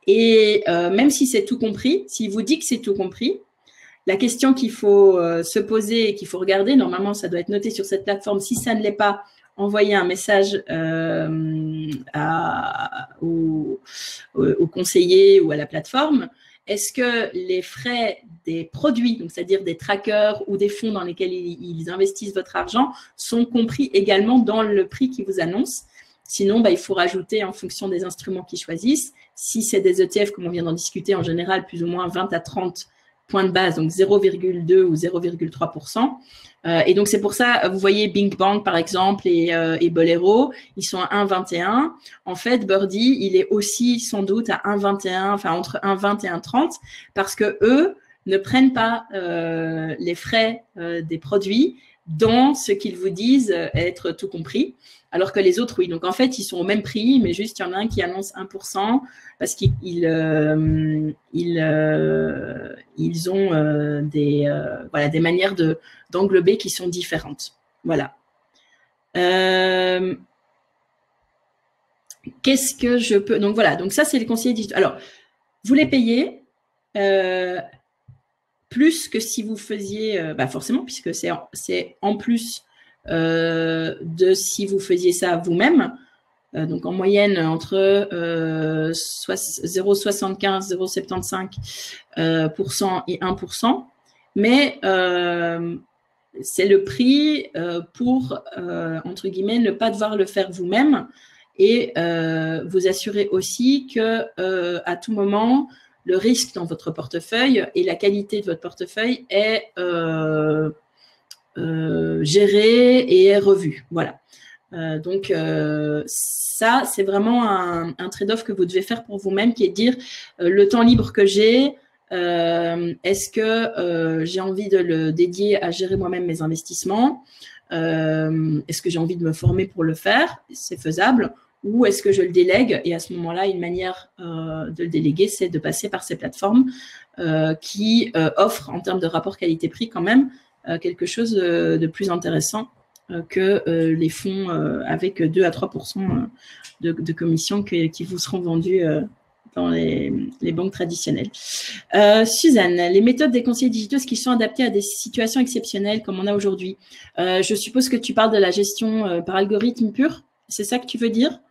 Speaker 1: Et euh, même si c'est tout compris, s'il vous dit que c'est tout compris, la question qu'il faut euh, se poser et qu'il faut regarder, normalement, ça doit être noté sur cette plateforme. Si ça ne l'est pas, envoyez un message euh, à, au, au conseiller ou à la plateforme. Est-ce que les frais des produits, donc c'est-à-dire des trackers ou des fonds dans lesquels ils, ils investissent votre argent, sont compris également dans le prix qu'ils vous annoncent? Sinon, bah, il faut rajouter en fonction des instruments qu'ils choisissent. Si c'est des E T F, comme on vient d'en discuter, en général, plus ou moins vingt à trente points de base, donc zéro virgule deux ou zéro virgule trois pour cent. Euh, et donc, c'est pour ça, vous voyez Bing Bang, par exemple, et, euh, et Bolero, ils sont à un virgule vingt et un. En fait, Birdie, il est aussi sans doute à un virgule vingt et un, enfin entre un virgule vingt et un virgule trente, parce que eux, ne prennent pas euh, les frais euh, des produits dans ce qu'ils vous disent être tout compris, alors que les autres, oui. Donc, en fait, ils sont au même prix, mais juste, il y en a un qui annonce un pour cent parce qu'ils ils, euh, ils, euh, ils ont euh, des, euh, voilà, des manières de, d'englober qui sont différentes. Voilà. Euh, Qu'est-ce que je peux… Donc, voilà. Donc, ça, c'est les conseillers digitaux. Alors, vous les payez euh, plus que si vous faisiez… Euh, bah forcément, puisque c'est en, c'est en plus euh, de si vous faisiez ça vous-même. Euh, donc, en moyenne, entre euh, zéro virgule soixante-quinze, zéro virgule soixante-quinze euh, pour cent et un pour cent. Mais… Euh, c'est le prix euh, pour, euh, entre guillemets, ne pas devoir le faire vous-même et euh, vous assurer aussi que euh, à tout moment, le risque dans votre portefeuille et la qualité de votre portefeuille est euh, euh, géré et est revu. Voilà. Euh, donc, euh, ça, c'est vraiment un, un trade-off que vous devez faire pour vous-même, qui est de dire euh, le temps libre que j'ai, euh, est-ce que euh, j'ai envie de le dédier à gérer moi-même mes investissements, euh, est-ce que j'ai envie de me former pour le faire, c'est faisable, ou est-ce que je le délègue? Et à ce moment-là, une manière euh, de le déléguer, c'est de passer par ces plateformes euh, qui euh, offrent, en termes de rapport qualité-prix, quand même euh, quelque chose de, de plus intéressant euh, que euh, les fonds euh, avec deux à trois pour cent de, de commissions que, qui vous seront vendus euh, dans les, les banques traditionnelles. Euh, Suzanne, les méthodes des conseillers digitaux, est-ce qu'ils sont adaptés à des situations exceptionnelles comme on a aujourd'hui? euh, Je suppose que tu parles de la gestion euh, par algorithme pur, c'est ça que tu veux dire?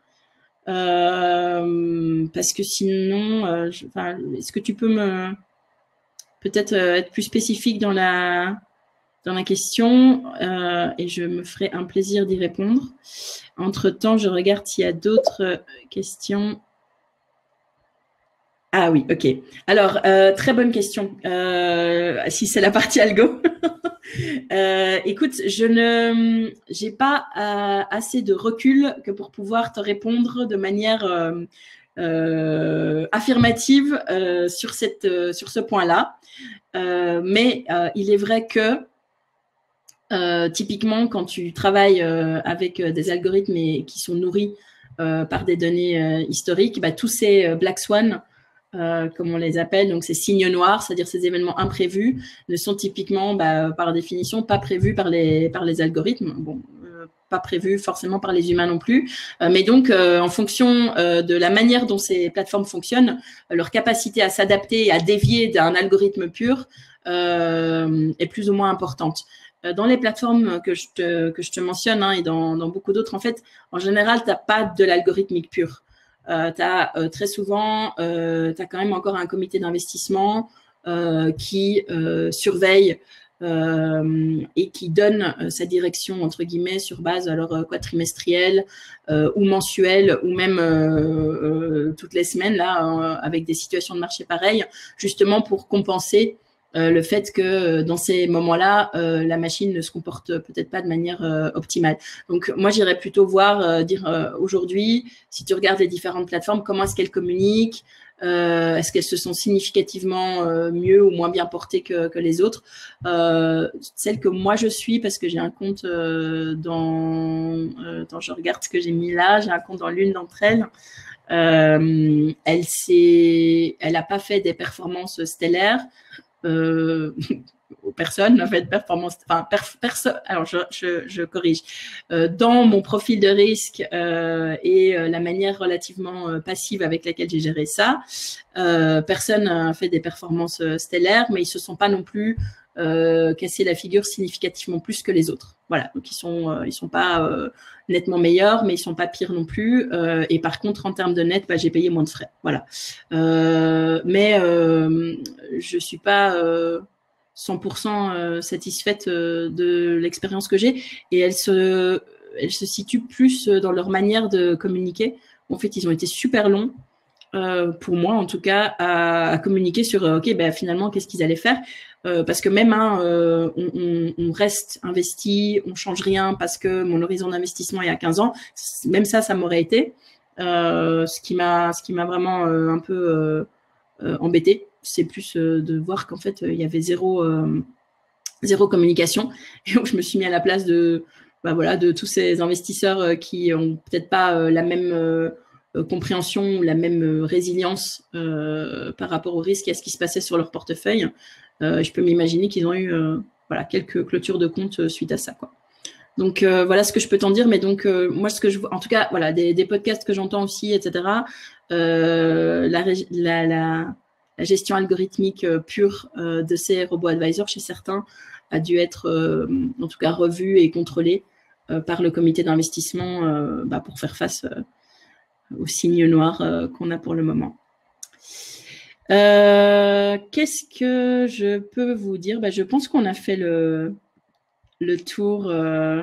Speaker 1: Euh, parce que sinon, euh, je, enfin, est-ce que tu peux me peut-être euh, être plus spécifique dans la, dans la question euh, et je me ferai un plaisir d'y répondre. Entre-temps, je regarde s'il y a d'autres questions. Ah oui, ok. Alors, euh, très bonne question. Euh, si c'est la partie algo. euh, écoute, je ne, j'ai pas euh, assez de recul que pour pouvoir te répondre de manière euh, euh, affirmative euh, sur cette, euh, sur ce point-là. Euh, mais euh, il est vrai que euh, typiquement, quand tu travailles euh, avec euh, des algorithmes et, qui sont nourris euh, par des données euh, historiques, bah, tous ces euh, black swan Euh, comme on les appelle, donc ces signes noirs, c'est-à-dire ces événements imprévus, ne sont typiquement, bah, par définition, pas prévus par les, par les algorithmes. Bon, euh, pas prévus forcément par les humains non plus. Euh, mais donc, euh, en fonction euh, de la manière dont ces plateformes fonctionnent, euh, leur capacité à s'adapter et à dévier d'un algorithme pur euh, est plus ou moins importante. Euh, dans les plateformes que je te, que je te mentionne hein, et dans, dans beaucoup d'autres, en fait, en général, tu n'as pas de l'algorithmique pur. Euh, tu as euh, très souvent, euh, tu as quand même encore un comité d'investissement euh, qui euh, surveille euh, et qui donne euh, sa direction, entre guillemets, sur base alors euh, quoi, trimestrielle euh, ou mensuelle ou même euh, euh, toutes les semaines, là, euh, avec des situations de marché pareilles, justement pour compenser Euh, le fait que euh, dans ces moments-là, euh, la machine ne se comporte peut-être pas de manière euh, optimale. Donc, moi, j'irais plutôt voir, euh, dire euh, aujourd'hui, si tu regardes les différentes plateformes, comment est-ce qu'elles communiquent, euh, est-ce qu'elles se sont significativement euh, mieux ou moins bien portées que, que les autres. Euh, celle que moi, je suis, parce que j'ai un compte euh, dans, euh, dans, je regarde ce que j'ai mis là, j'ai un compte dans l'une d'entre elles. Euh, elle s'est, elle n'a pas fait des performances stellaires. Euh, aux personnes, en fait, performance, enfin, perf, perso, alors je, je, je corrige, euh, dans mon profil de risque euh, et euh, la manière relativement euh, passive avec laquelle j'ai géré ça, euh, personne n'a fait des performances stellaires, mais ils se sont pas non plus euh, cassé la figure significativement plus que les autres. Voilà, donc ils sont, euh, ils sont pas euh, nettement meilleurs, mais ils sont pas pires non plus. Euh, et par contre, en termes de net, bah, j'ai payé moins de frais. Voilà. Euh, mais euh, je suis pas euh, cent pour cent satisfaite de l'expérience que j'ai et elle se, elle se situe plus dans leur manière de communiquer. En fait, ils ont été super longs, euh, pour moi en tout cas, à, à communiquer sur ok, ben, finalement, qu'est-ce qu'ils allaient faire euh, parce que même hein, euh, on, on, on reste investi, on change rien parce que mon horizon d'investissement est à quinze ans. Même ça, ça m'aurait été. Euh, ce qui m'a ce qui m'a vraiment euh, un peu euh, euh, embêté c'est plus euh, de voir qu'en fait, il y avait zéro, euh, zéro communication. Et donc, je me suis mis à la place de, bah, voilà, de tous ces investisseurs euh, qui n'ont peut-être pas euh, la même euh, compréhension, la même euh, résilience euh, par rapport au risque et à ce qui se passait sur leur portefeuille. Euh, je peux m'imaginer qu'ils ont eu euh, voilà, quelques clôtures de compte euh, suite à ça, quoi. Donc euh, voilà ce que je peux t'en dire, mais donc euh, moi ce que je vois, en tout cas voilà des, des podcasts que j'entends aussi, et cetera. Euh, la, la, la, la gestion algorithmique euh, pure euh, de ces robots advisors chez certains a dû être euh, en tout cas revue et contrôlée euh, par le comité d'investissement euh, bah, pour faire face euh, aux signes noirs euh, qu'on a pour le moment. Euh, Qu'est-ce que je peux vous dire? Bah, je pense qu'on a fait le le tour euh,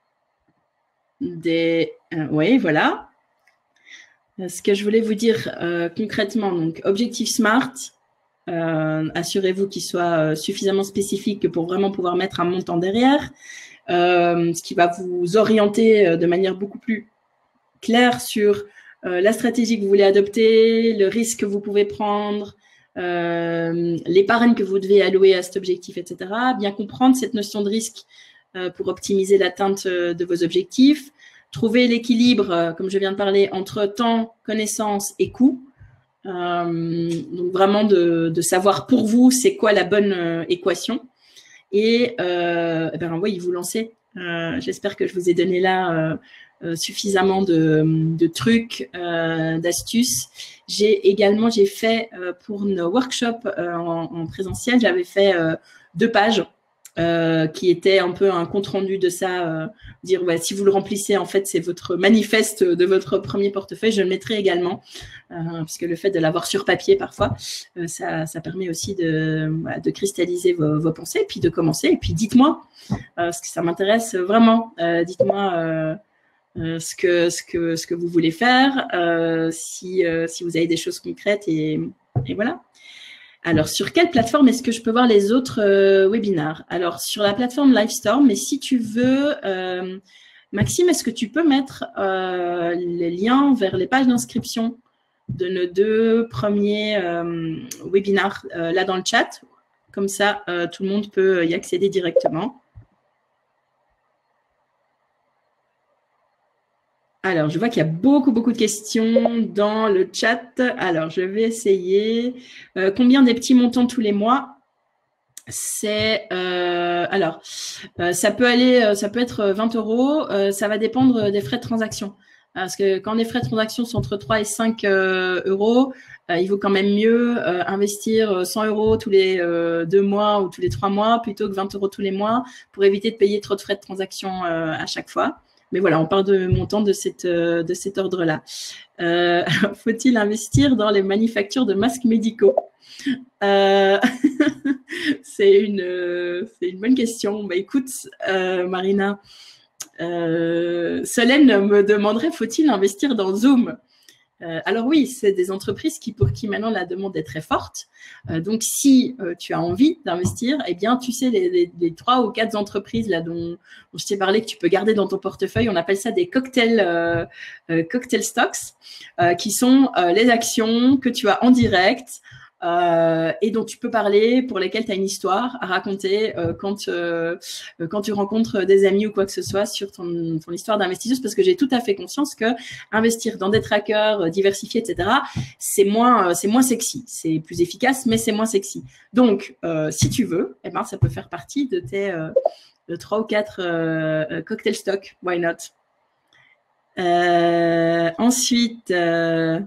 Speaker 1: des... Euh, oui, voilà. Ce que je voulais vous dire euh, concrètement, donc Objectif SMART, euh, assurez-vous qu'il soit euh, suffisamment spécifique pour vraiment pouvoir mettre un montant derrière, euh, ce qui va vous orienter euh, de manière beaucoup plus claire sur euh, la stratégie que vous voulez adopter, le risque que vous pouvez prendre, Euh, l'épargne que vous devez allouer à cet objectif, et cetera. Bien comprendre cette notion de risque euh, pour optimiser l'atteinte euh, de vos objectifs. Trouver l'équilibre, euh, comme je viens de parler, entre temps, connaissance et coût. Euh, donc vraiment de, de savoir pour vous c'est quoi la bonne euh, équation. Et euh, eh ben, oui, vous lancez. Euh, J'espère que je vous ai donné là euh, euh, suffisamment de, de trucs, euh, d'astuces. J'ai également, j'ai fait euh, pour nos workshops euh, en, en présentiel, j'avais fait euh, deux pages euh, qui étaient un peu un compte-rendu de ça, euh, dire ouais, si vous le remplissez, en fait, c'est votre manifeste de votre premier portefeuille. Je le mettrai également, euh, parce que le fait de l'avoir sur papier parfois, euh, ça, ça permet aussi de, voilà, de cristalliser vos, vos pensées, puis de commencer. Et puis dites-moi, euh, parce que ça m'intéresse vraiment, euh, dites-moi euh, Euh, ce, que, ce, que, ce que vous voulez faire, euh, si, euh, si vous avez des choses concrètes et, et voilà. Alors, sur quelle plateforme est-ce que je peux voir les autres euh, webinars? Alors, sur la plateforme Livestorm, mais si tu veux, euh, Maxime, est-ce que tu peux mettre euh, les liens vers les pages d'inscription de nos deux premiers euh, webinars euh, là dans le chat? Comme ça, euh, tout le monde peut y accéder directement. Alors, je vois qu'il y a beaucoup, beaucoup de questions dans le chat. Alors, je vais essayer. Euh, combien des petits montants tous les mois? C'est euh, alors, euh, ça peut aller, ça peut être vingt euros. Euh, ça va dépendre des frais de transaction. Parce que quand les frais de transaction sont entre trois et cinq euh, euros, euh, il vaut quand même mieux euh, investir cent euros tous les euh, deux mois ou tous les trois mois plutôt que vingt euros tous les mois pour éviter de payer trop de frais de transaction euh, à chaque fois. Mais voilà, on parle de montant de, cette, de cet ordre-là. Euh, faut-il investir dans les manufactures de masques médicaux? euh, C'est une, une bonne question. Bah, écoute, euh, Marina, euh, Solène me demanderait, faut-il investir dans Zoom? Euh, alors oui, c'est des entreprises qui, pour qui maintenant la demande est très forte. Euh, donc, si euh, tu as envie d'investir, eh bien, tu sais, les, les, les trois ou quatre entreprises là dont, dont je t'ai parlé que tu peux garder dans ton portefeuille, on appelle ça des cocktail, euh, euh, cocktail stocks, euh, qui sont euh, les actions que tu as en direct euh, et dont tu peux parler, pour lesquelles tu as une histoire à raconter euh, quand, euh, quand tu rencontres des amis ou quoi que ce soit sur ton, ton histoire d'investisseuse, parce que j'ai tout à fait conscience que investir dans des trackers diversifiés, et cetera, c'est moins, c'est moins sexy. C'est plus efficace, mais c'est moins sexy. Donc, euh, si tu veux, eh ben, ça peut faire partie de tes euh, de trois ou quatre euh, cocktail stock. Why not? Euh, ensuite... Euh,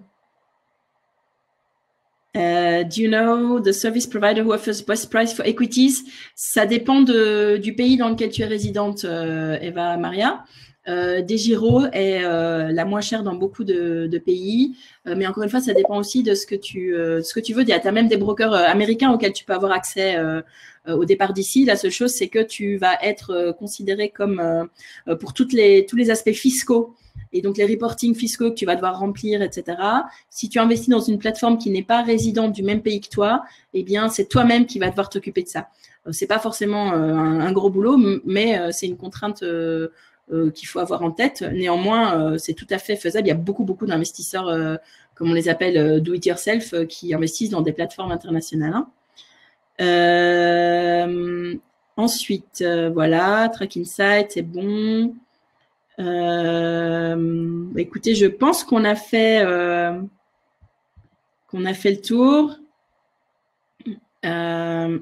Speaker 1: Uh, do you know the service provider who offers best price for equities? Ça dépend de, du pays dans lequel tu es résidente, euh, Eva Maria. Euh, DEGIRO est euh, la moins chère dans beaucoup de, de pays, euh, mais encore une fois, ça dépend aussi de ce que tu, euh, ce que tu veux. Tu as même des brokers euh, américains auxquels tu peux avoir accès euh, euh, au départ d'ici. La seule chose, c'est que tu vas être euh, considéré comme, euh, pour toutes les, tous les aspects fiscaux, et donc les reportings fiscaux que tu vas devoir remplir, et cetera. Si tu investis dans une plateforme qui n'est pas résidente du même pays que toi, eh bien, c'est toi-même qui vas devoir t'occuper de ça. Euh, c'est pas forcément euh, un, un gros boulot, mais euh, c'est une contrainte euh, euh, qu'il faut avoir en tête. Néanmoins, euh, c'est tout à fait faisable. Il y a beaucoup, beaucoup d'investisseurs euh, comme on les appelle, euh, do-it-yourself, euh, qui investissent dans des plateformes internationales. Hein. Euh, ensuite, euh, voilà, Track Insight, c'est bon. Euh, écoutez, je pense qu'on a fait euh, qu'on a fait le tour. Euh,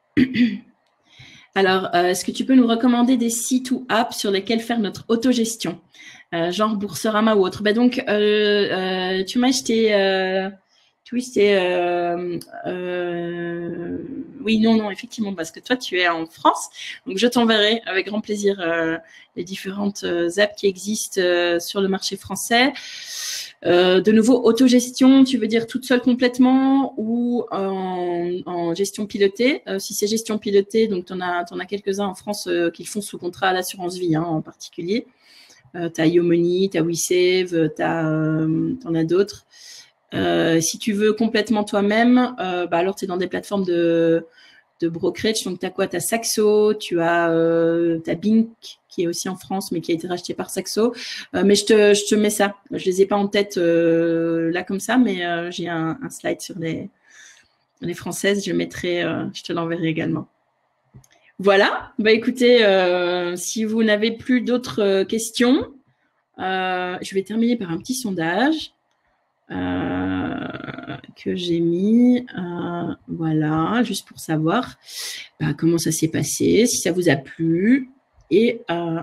Speaker 1: alors, euh, est-ce que tu peux nous recommander des sites ou apps sur lesquels faire notre autogestion, euh, genre Boursorama ou autre? Ben donc, euh, euh, tu m'as acheté, euh, tu c'est, euh, euh, oui, non, non, effectivement, parce que toi, tu es en France, donc je t'enverrai avec grand plaisir euh, les différentes euh, apps qui existent euh, sur le marché français. Euh, de nouveau, autogestion, tu veux dire toute seule complètement ou en, en gestion pilotée? euh, Si c'est gestion pilotée, donc tu en as, t'en as quelques-uns en France euh, qui le font sous contrat à l'assurance vie hein, en particulier. Euh, tu as YoMoney, tu as WeSave, tu euh, en as d'autres. Euh, si tu veux complètement toi-même, euh, bah alors tu es dans des plateformes de, de brokerage. Donc, tu as quoi? Tu as Saxo, tu as, euh, as Bink, qui est aussi en France, mais qui a été racheté par Saxo. Euh, mais je te, je te mets ça. Je les ai pas en tête euh, là comme ça, mais euh, j'ai un, un slide sur les, les françaises. Je mettrai, euh, je te l'enverrai également. Voilà. Bah écoutez, euh, si vous n'avez plus d'autres euh, questions, euh, je vais terminer par un petit sondage euh, que j'ai mis. Euh, voilà, juste pour savoir bah, comment ça s'est passé, si ça vous a plu. Et euh,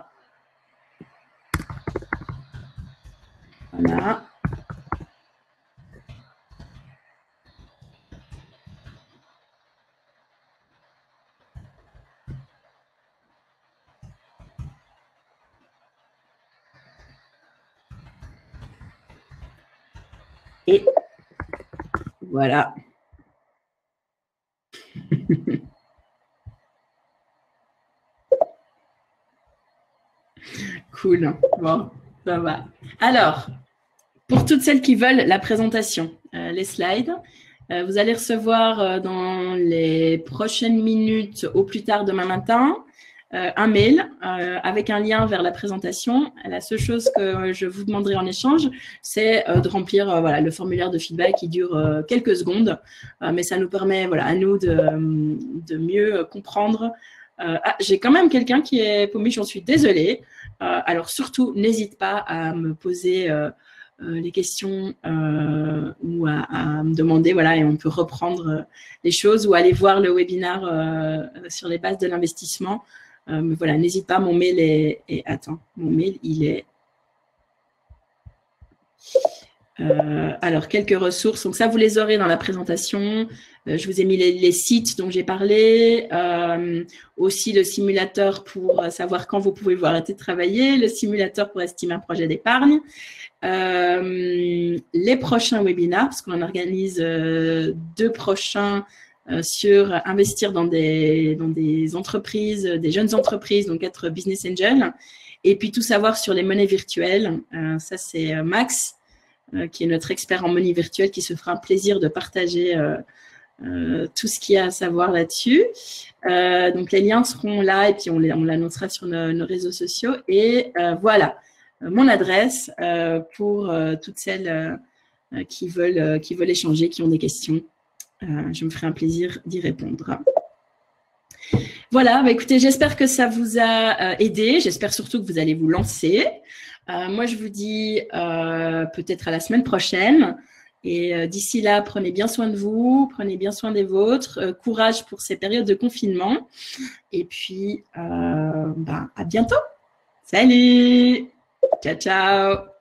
Speaker 1: voilà. Et voilà. Cool. Bon, ça va. Alors, pour toutes celles qui veulent la présentation, euh, les slides, euh, vous allez recevoir euh, dans les prochaines minutes, au plus tard demain matin, euh, un mail euh, avec un lien vers la présentation. La seule chose que je vous demanderai en échange, c'est euh, de remplir euh, voilà, le formulaire de feedback qui dure euh, quelques secondes, euh, mais ça nous permet voilà, à nous de, de mieux comprendre. Euh, ah, j'ai quand même quelqu'un qui est paumé, j'en suis désolée. Euh, alors surtout, n'hésite pas à me poser euh, euh, les questions euh, ou à, à me demander, voilà, et on peut reprendre euh, les choses ou aller voir le webinaire euh, sur les bases de l'investissement. Euh, mais voilà, n'hésite pas, mon mail est, est… Attends, mon mail, il est… Euh, alors, quelques ressources. Donc, ça, vous les aurez dans la présentation. Euh, je vous ai mis les, les sites dont j'ai parlé. Euh, aussi, le simulateur pour savoir quand vous pouvez vous arrêter de travailler. Le simulateur pour estimer un projet d'épargne. Euh, les prochains webinaires, parce qu'on en organise euh, deux prochains euh, sur investir dans des, dans des entreprises, des jeunes entreprises, donc être business angel. Et puis, tout savoir sur les monnaies virtuelles. Euh, ça, c'est Max, euh, qui est notre expert en monnaie virtuelle, qui se fera un plaisir de partager euh, euh, tout ce qu'il y a à savoir là-dessus. Euh, donc, les liens seront là et puis on l'annoncera sur nos, nos réseaux sociaux. Et euh, voilà, mon adresse euh, pour euh, toutes celles euh, qui, veulent, euh, qui veulent échanger, qui ont des questions. Euh, je me ferai un plaisir d'y répondre. Voilà, bah écoutez, j'espère que ça vous a euh, aidé. J'espère surtout que vous allez vous lancer. Euh, moi, je vous dis euh, peut-être à la semaine prochaine. Et euh, d'ici là, prenez bien soin de vous, prenez bien soin des vôtres. Euh, courage pour ces périodes de confinement. Et puis, euh, bah, à bientôt. Salut! Ciao, ciao!